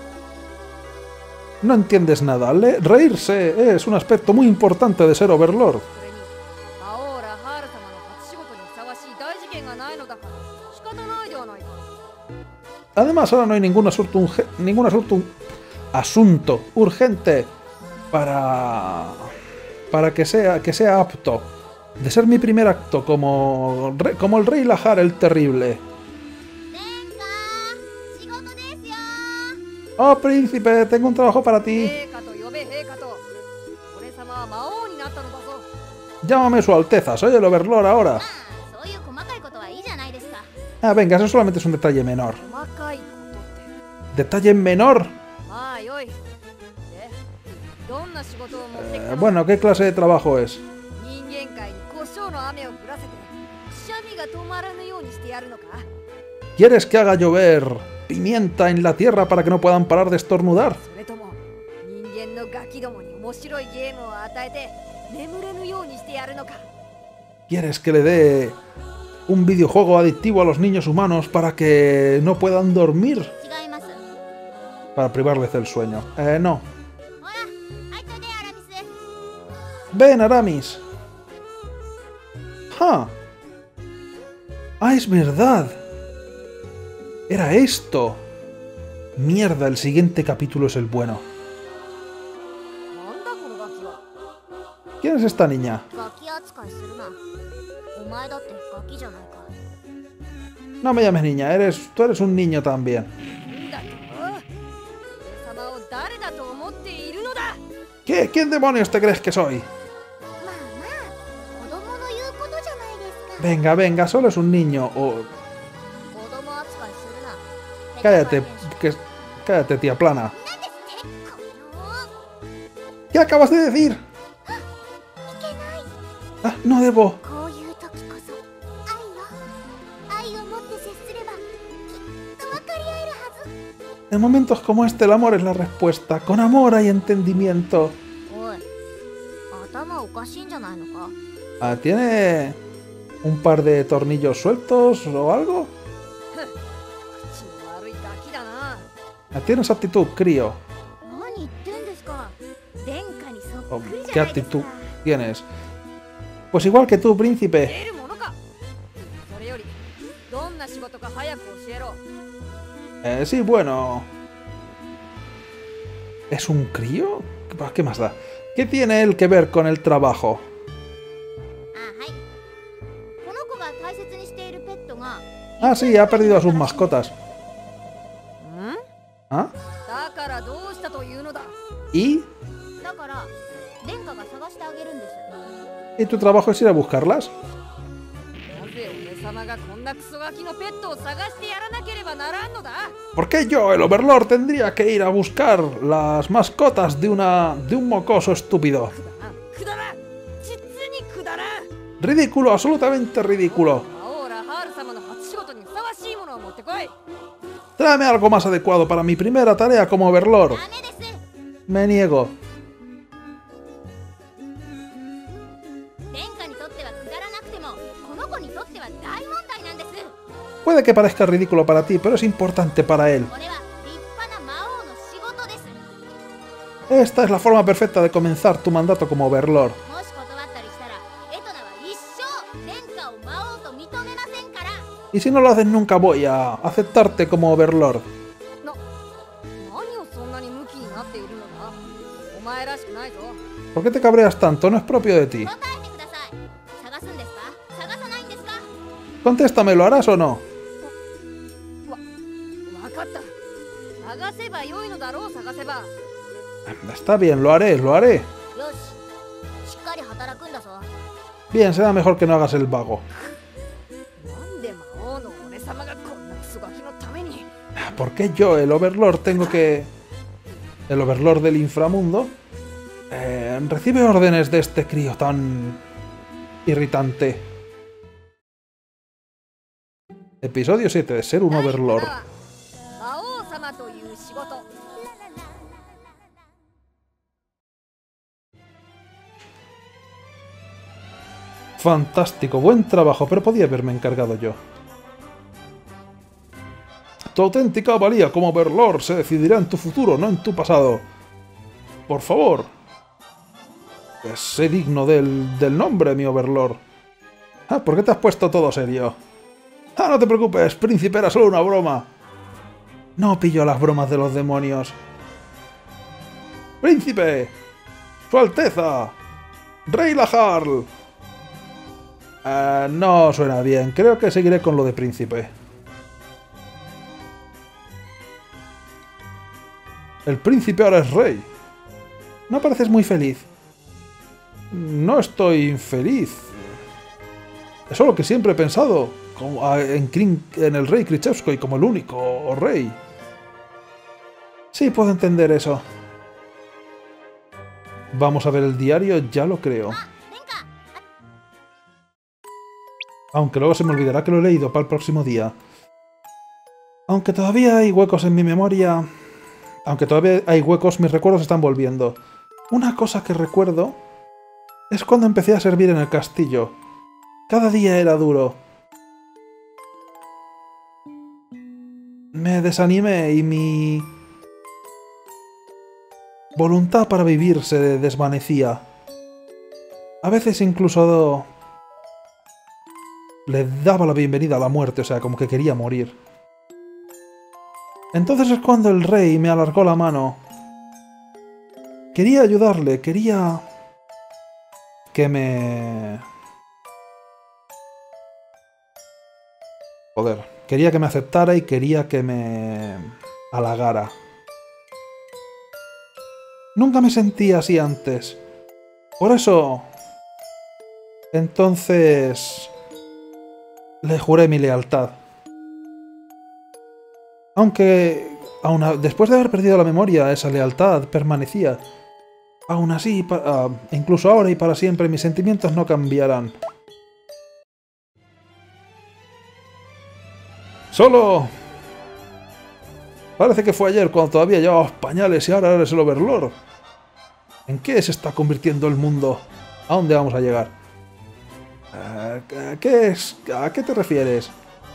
No entiendes nada. Reírse es un aspecto muy importante de ser Overlord. それに魔王ラハール様の初仕事にふさわしい大事件がないのだから仕方ないではないか。 Además, ahora no hay ningún asunto urgente para que sea apto. De ser mi primer acto como el rey Lahar el Terrible. 仕事ですよ。 Oh, príncipe, tengo un trabajo para ti. 陛下と呼べ陛下と。俺様は魔王になったのだぞ。 Llámame su alteza, soy el Overlord ahora. まあそういう細かいことはいいじゃないですか。 Ah, venga, eso solamente es un detalle menor. 細かいことって。 ¿Detalle menor? まあよい。で、どんな仕事を持ってきたの？ Bueno, ¿qué clase de trabajo es? 人間界に胡椒の雨を降らせて、くしゃみが止まらぬようにしてやるのか？ ¿Quieres que haga llover pimienta en la tierra para que no puedan parar de estornudar? それとも人間のガキどもに面白いゲームを与えて眠れぬようにしてやるのか？ ¿Quieres que le dé un videojuego adictivo a los niños humanos para que no puedan dormir? 違います。 Para privarles del sueño. No. ほら、入っといでアラミス。 Ven, Aramis. ¡Ah! ¡Ah, es verdad! Era esto. Mierda, el siguiente capítulo es el bueno. なんだこのガキは。 ¿Quién es esta niña? ガキ扱いするな。お前だってガキじゃないか。 No me llames niña, tú eres un niño también. なんだと？俺様を誰だと思っているのだ？ ¿Qué? ¿Quién demonios te crees que soy? まあまあ、子供の言うことじゃないですか。 Venga, venga, solo es un niño. O... 子供扱いするな。 Cállate, cállate, tía plana. なんですってこの ¿Qué acabas de decir? いけない。 Ah, no debo. こういう時こそ愛を持って接すればきっと分かり合えるはず。 En momentos como este, el amor es la respuesta. Con amor hay entendimiento. おい、頭おかしいんじゃないのか。 Ah, ¿tiene un par de tornillos sueltos o algo? 口の悪いガキだな。 Ah, tienes actitud, crío. 何言ってんですか。殿下にそ Oh, っくりじ ¿qué ゃないですか。 actitud tienes? Pues igual que tú, príncipe. 出るものか。それよりどんな仕事か早く教えろ。 Sí, bueno. ¿Es un crío? ¿Qué más da? ¿Qué tiene él que ver con el trabajo? あ、はい。この子が大切にしているペットが。 Ah, sí, ha perdido a sus mascotas. ん？ ¿Ah? だからどうしたというのだ。 ¿Y? だから殿下が探してあげるんです。 ¿Y tu trabajo es ir a buscarlas? なぜ俺様がこんなクソガキのペットを探してやらなければならんのだ。 ¿Por qué yo, el Overlord, tendría que ir a buscar las mascotas de un mocoso estúpido? くだらん。実にくだらん。 Ridículo, absolutamente ridículo. 魔王ラハール様の初仕事にふさわしいものを持ってこい。 Tráeme algo más adecuado para mi primera tarea como Overlord. ダメです。 Me niego. 殿下にとってはくだらなくてもこの子にとっては大問題なんです。 Puede que parezca ridículo para ti, pero es importante para él. これは立派な魔王の仕事です。 Esta es la forma perfecta de comenzar tu mandato como Overlord. もし断ったりしたらエトナは一生殿下を魔王と認めませんから。 Y si no lo haces nunca voy a aceptarte como Overlord. 何をそんなにムキになっているのだ。お前らしくないぞ。 ¿Por qué te cabreas tanto? No es propio de ti. 答えてください。探すんですか探さないんですか。 Contéstame, ¿lo harás o no? わかった。探せばよいのだろう。探せば。 Está bien, lo haré, lo haré. よし、しっかり働くんだぞ。 Bien, será mejor que no hagas el vago. なんで魔王の俺様がこんなクソガキのために。 ¿Por qué yo, el Overlord, tengo que... el Overlord del inframundo? Recibe órdenes de este crío tan... irritante. Episodio 7 de ser un Overlord. 魔王様という仕事。 「 Fantástico, buen trabajo, pero podía haberme encargado yo. Tu auténtica valía como Overlord se decidirá en tu futuro, no en tu pasado. Por favor. Sé digno del nombre, mi Overlord. Ah, ¿por qué te has puesto todo serio? Ah, no te preocupes, príncipe, era solo una broma. No pillo las bromas de los demonios. ¡Príncipe! ¡Su Alteza! ¡Rey Laharl! No suena bien. Creo que seguiré con lo de príncipe. El príncipe ahora es rey. No pareces muy feliz. No estoy infeliz. Es lo que siempre he pensado. En el rey Krichevskoy como el único rey. Sí, puedo entender eso. Vamos a ver el diario, ya lo creo. Aunque luego se me olvidará que lo he leído para el próximo día. Aunque todavía hay huecos en mi memoria... Aunque todavía hay huecos, mis recuerdos están volviendo. Una cosa que recuerdo... es cuando empecé a servir en el castillo. Cada día era duro. Me desanimé y mi... voluntad para vivir se desvanecía. A veces incluso... le daba la bienvenida a la muerte, o sea, como que quería morir. Entonces es cuando el rey me alargó la mano. Quería ayudarle, quería... que me... Joder, quería que me aceptara y quería que me... halagara. Nunca me sentí así antes. Por eso... entonces... le juré mi lealtad. Aunque, después de haber perdido la memoria, esa lealtad permanecía. Aún así, incluso ahora y para siempre, mis sentimientos no cambiarán. Solo... parece que fue ayer cuando todavía llevabas pañales y ahora eres el Overlord. ¿En qué se está convirtiendo el mundo? ¿A dónde vamos a llegar? ¿A qué te refieres?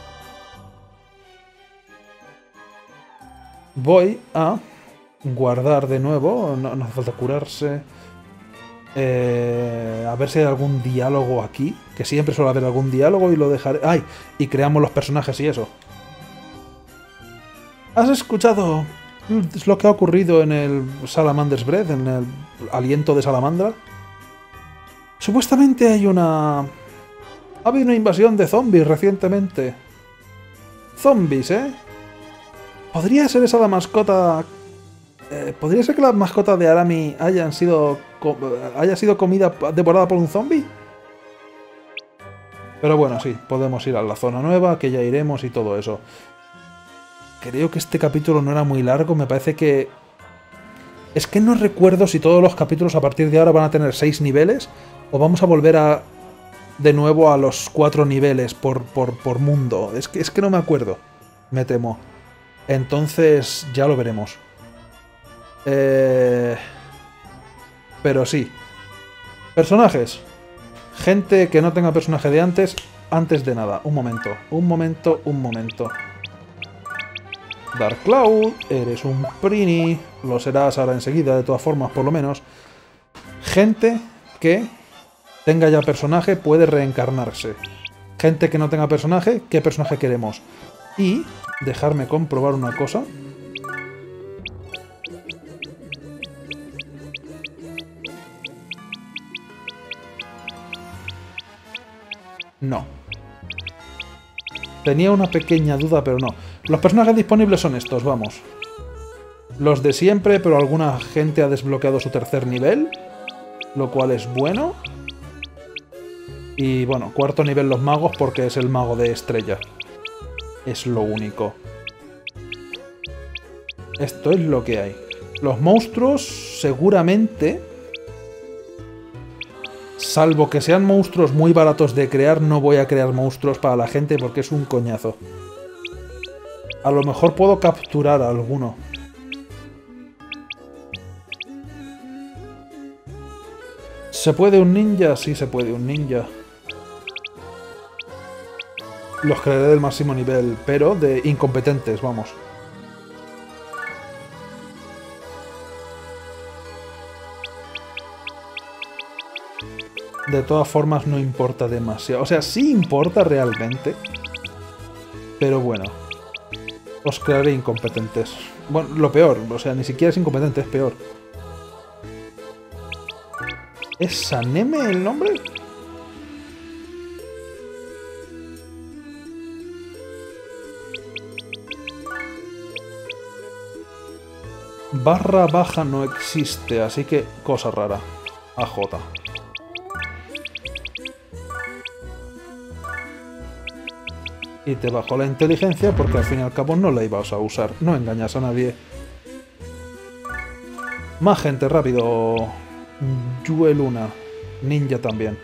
Voy a guardar de nuevo, no hace falta curarse. A ver si hay algún diálogo aquí, que siempre suele haber algún diálogo y lo dejaré... ¡Ay! Y creamos los personajes y eso. ¿Has escuchado lo que ha ocurrido en el Salamander's Breath, en el aliento de salamandra? Supuestamente hay una... ha habido una invasión de zombies recientemente. Zombies, ¿eh? ¿Podría ser esa la mascota? ¿Podría ser que la mascota de Arami haya sido comida devorada por un zombie? Pero bueno, sí, podemos ir a la zona nueva, que ya iremos y todo eso. Creo que este capítulo no era muy largo, me parece que... es que no recuerdo si todos los capítulos a partir de ahora van a tener 6 niveles o vamos a volver de nuevo a los 4 niveles por mundo. Es que no me acuerdo, me temo. Entonces ya lo veremos. Pero sí. Personajes. Gente que no tenga personaje de antes de nada. Un momento. Dark Cloud, eres un Prini. Lo serás ahora enseguida, de todas formas, por lo menos. Gente que tenga ya personaje puede reencarnarse. Gente que no tenga personaje, ¿qué personaje queremos? Y... dejarme comprobar una cosa. No. Tenía una pequeña duda, pero no. Los personajes disponibles son estos, vamos. Los de siempre, pero alguna gente ha desbloqueado su 3er nivel, lo cual es bueno. Y bueno, 4º nivel los magos porque es el mago de estrella. Es lo único. Esto es lo que hay. Los monstruos, seguramente... salvo que sean monstruos muy baratos de crear, no voy a crear monstruos para la gente porque es un coñazo. A lo mejor puedo capturar a alguno. ¿Se puede un ninja? Sí, se puede un ninja. Los crearé del máximo nivel, pero de incompetentes, vamos. De todas formas no importa demasiado. O sea, sí importa realmente. Pero bueno. Os crearé incompetentes. Bueno, lo peor. O sea, ni siquiera es incompetente, es peor. ¿Es Saneme el nombre? Barra baja no existe, así que cosa rara. AJ. Y te bajo la inteligencia porque al fin y al cabo no la ibas a usar. No engañas a nadie. Más gente, rápido. Yue Luna. Ninja también.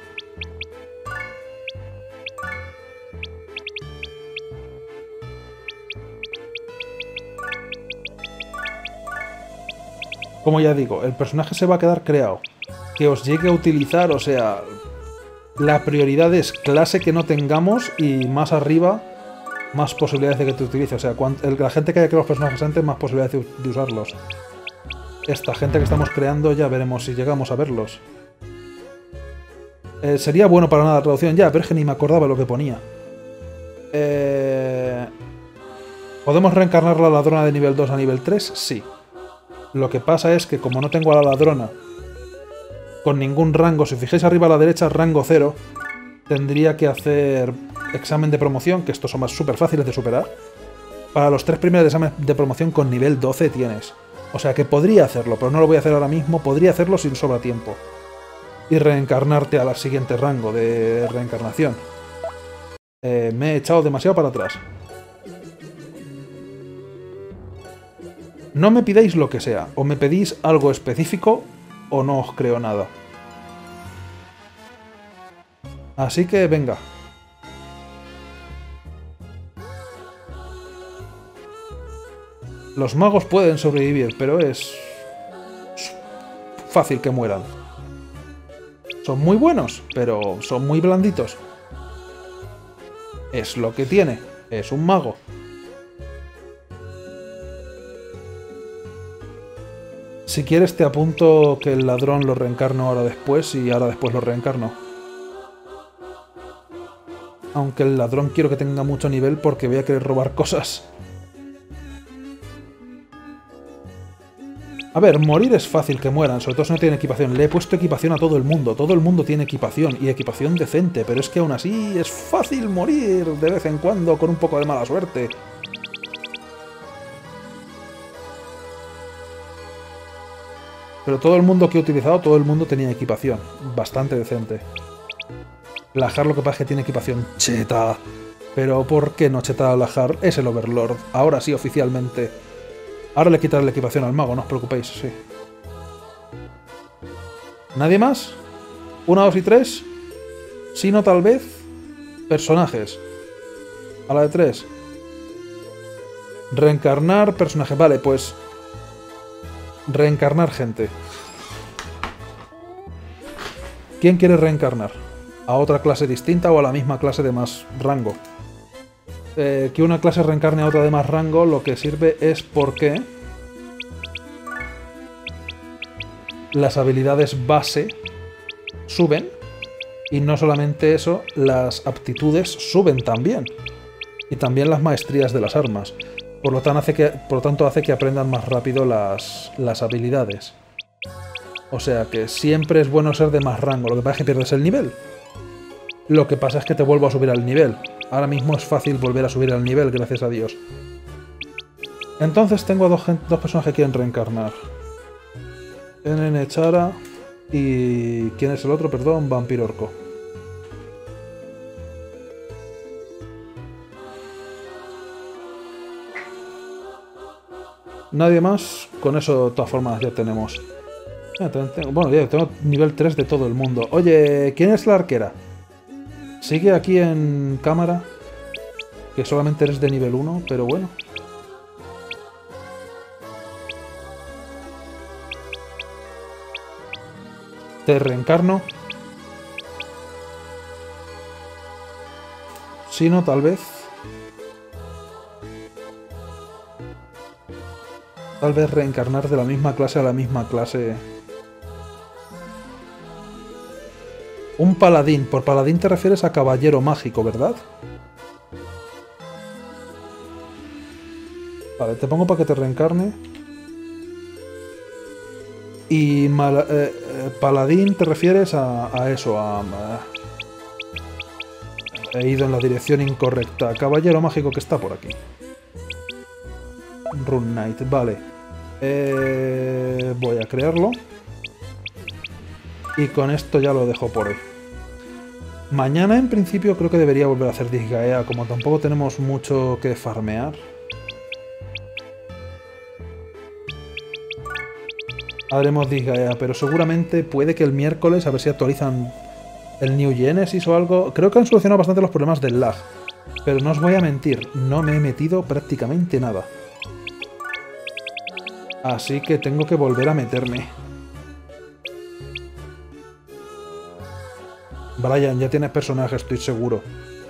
Como ya digo, el personaje se va a quedar creado. Que os llegue a utilizar, o sea... La prioridad es clase que no tengamos y más arriba, más posibilidades de que te utilice. O sea, la gente que haya creado los personajes antes, más posibilidades de usarlos. Esta gente que estamos creando, ya veremos si llegamos a verlos. Sería bueno para nada la traducción, ya, pero es que ni me acordaba lo que ponía. ¿Podemos reencarnar la ladrona de nivel 2 a nivel 3? Sí. Lo que pasa es que como no tengo a la ladrona con ningún rango, si fijáis arriba a la derecha, rango 0, tendría que hacer examen de promoción, que estos son más súper fáciles de superar. Para los 3 primeros exámenes de promoción con nivel 12 tienes. O sea que podría hacerlo, pero no lo voy a hacer ahora mismo, podría hacerlo si sobra tiempo. Y reencarnarte al siguiente rango de reencarnación. Me he echado demasiado para atrás. No me pidáis lo que sea, o me pedís algo específico o no os creo nada. Así que venga. Los magos pueden sobrevivir, pero es fácil que mueran. Son muy buenos, pero son muy blanditos. Es lo que tiene. Es un mago. Si quieres te apunto que el ladrón lo reencarno ahora después y ahora después lo reencarno. Aunque el ladrón quiero que tenga mucho nivel porque voy a querer robar cosas. A ver, morir es fácil que mueran, sobre todo si no tienen equipación. Le he puesto equipación a todo el mundo tiene equipación y equipación decente, pero es que aún así es fácil morir de vez en cuando con un poco de mala suerte. Pero todo el mundo que he utilizado, todo el mundo tenía equipación. Bastante decente. Lahar lo que pasa es que tiene equipación cheta. Pero ¿por qué no cheta a Lahar? Es el Overlord. Ahora sí, oficialmente. Ahora le quitaré la equipación al mago, no os preocupéis, sí. ¿Nadie más? 1, 2 y 3. Si no, tal vez. Personajes. A la de 3. Reencarnar personaje. Vale, pues... Reencarnar gente. ¿Quién quiere reencarnar? ¿A otra clase distinta o a la misma clase de más rango? Que una clase reencarne a otra de más rango lo que sirve es porque las habilidades base suben y no solamente eso, las aptitudes suben también y también las maestrías de las armas. Por lo tanto hace que aprendan más rápido las habilidades. O sea que siempre es bueno ser de más rango. Lo que pasa es que pierdes el nivel. Lo que pasa es que te vuelvo a subir al nivel. Ahora mismo es fácil volver a subir al nivel, gracias a Dios. Entonces tengo dos personas que quieren reencarnar. NN Chara y... ¿quién es el otro? Perdón, Vampiro Orco. Nadie más. Con eso, de todas formas, ya tenemos. Bueno, ya tengo nivel 3 de todo el mundo. Oye, ¿quién es la arquera? Sigue aquí en cámara. Que solamente eres de nivel 1, pero bueno. Te reencarno. Sino tal vez... Tal vez reencarnar de la misma clase a la misma clase. Un paladín. Por paladín te refieres a caballero mágico, ¿verdad? Vale, te pongo para que te reencarne. Y paladín te refieres a eso, he ido en la dirección incorrecta. Caballero mágico que está por aquí. Rune Knight, vale. Voy a crearlo. Y con esto ya lo dejo por hoy. Mañana en principio creo que debería volver a hacer Disgaea, como tampoco tenemos mucho que farmear. Haremos Disgaea, pero seguramente puede que el miércoles, a ver si actualizan el New Genesis o algo. Creo que han solucionado bastante los problemas del lag. Pero no os voy a mentir, no me he metido prácticamente nada. Así que tengo que volver a meterme. Brian, ya tienes personaje, estoy seguro.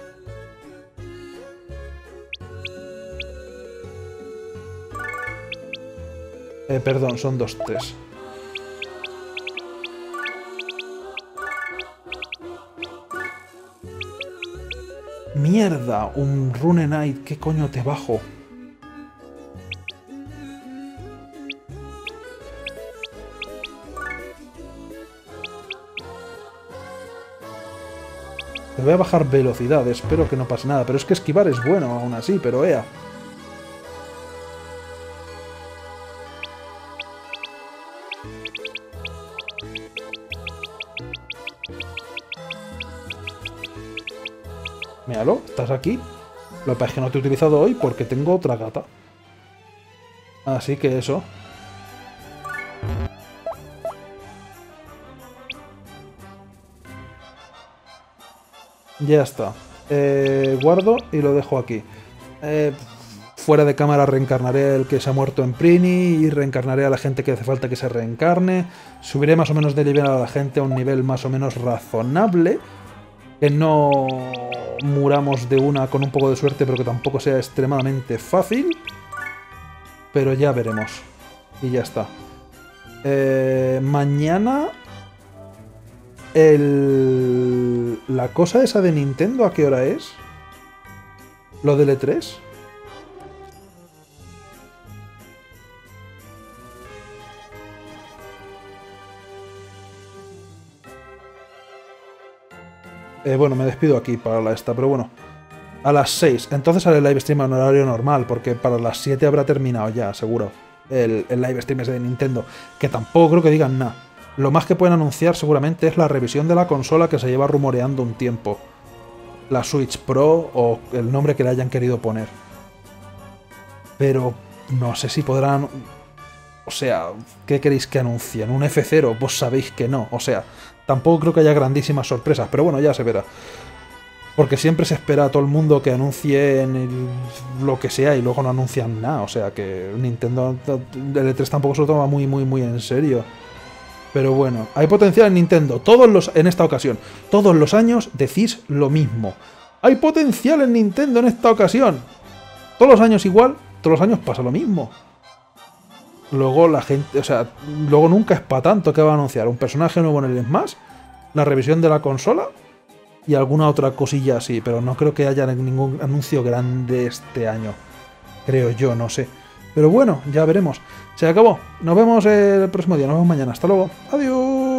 Perdón, son 2-3. ¡Mierda! Un Rune Knight, ¿qué coño te bajo? Te voy a bajar velocidad, espero que no pase nada. Pero es que esquivar es bueno aún así, pero ea. Míralo, estás aquí. Lo que pasa es que no te he utilizado hoy porque tengo otra gata. Así que eso. Ya está. Guardo y lo dejo aquí. Fuera de cámara reencarnaré el que se ha muerto en Prini y reencarnaré a la gente que hace falta que se reencarne. Subiré más o menos de nivel a la gente a un nivel más o menos razonable. Que no muramos de una con un poco de suerte, pero que tampoco sea extremadamente fácil. Pero ya veremos. Y ya está. Mañana... La cosa esa de Nintendo, ¿a qué hora es? ¿Lo del E3? Bueno, me despido aquí para la esta, pero bueno. A las 6. Entonces haré el live stream en horario normal, porque para las 7 habrá terminado ya, seguro. El live stream ese de Nintendo. Que tampoco creo que digan nada. Lo más que pueden anunciar seguramente es la revisión de la consola que se lleva rumoreando un tiempo. La Switch Pro o el nombre que le hayan querido poner. Pero no sé si podrán... O sea, ¿qué queréis que anuncien? ¿Un F0? Vos sabéis que no. O sea, tampoco creo que haya grandísimas sorpresas, pero bueno, ya se verá. Porque siempre se espera a todo el mundo que anuncien lo que sea y luego no anuncian nada. O sea, que Nintendo... El E3 tampoco se lo toma muy en serio. Pero bueno, hay potencial en Nintendo. En esta ocasión, todos los años decís lo mismo. Hay potencial en Nintendo en esta ocasión. Todos los años igual, todos los años pasa lo mismo. Luego la gente, o sea, luego nunca es para tanto que va a anunciar un personaje nuevo en el Smash, la revisión de la consola y alguna otra cosilla así. Pero no creo que haya ningún anuncio grande este año. Creo yo, no sé. Pero bueno, ya veremos. Se acabó. Nos vemos el próximo día. Nos vemos mañana. Hasta luego. Adiós.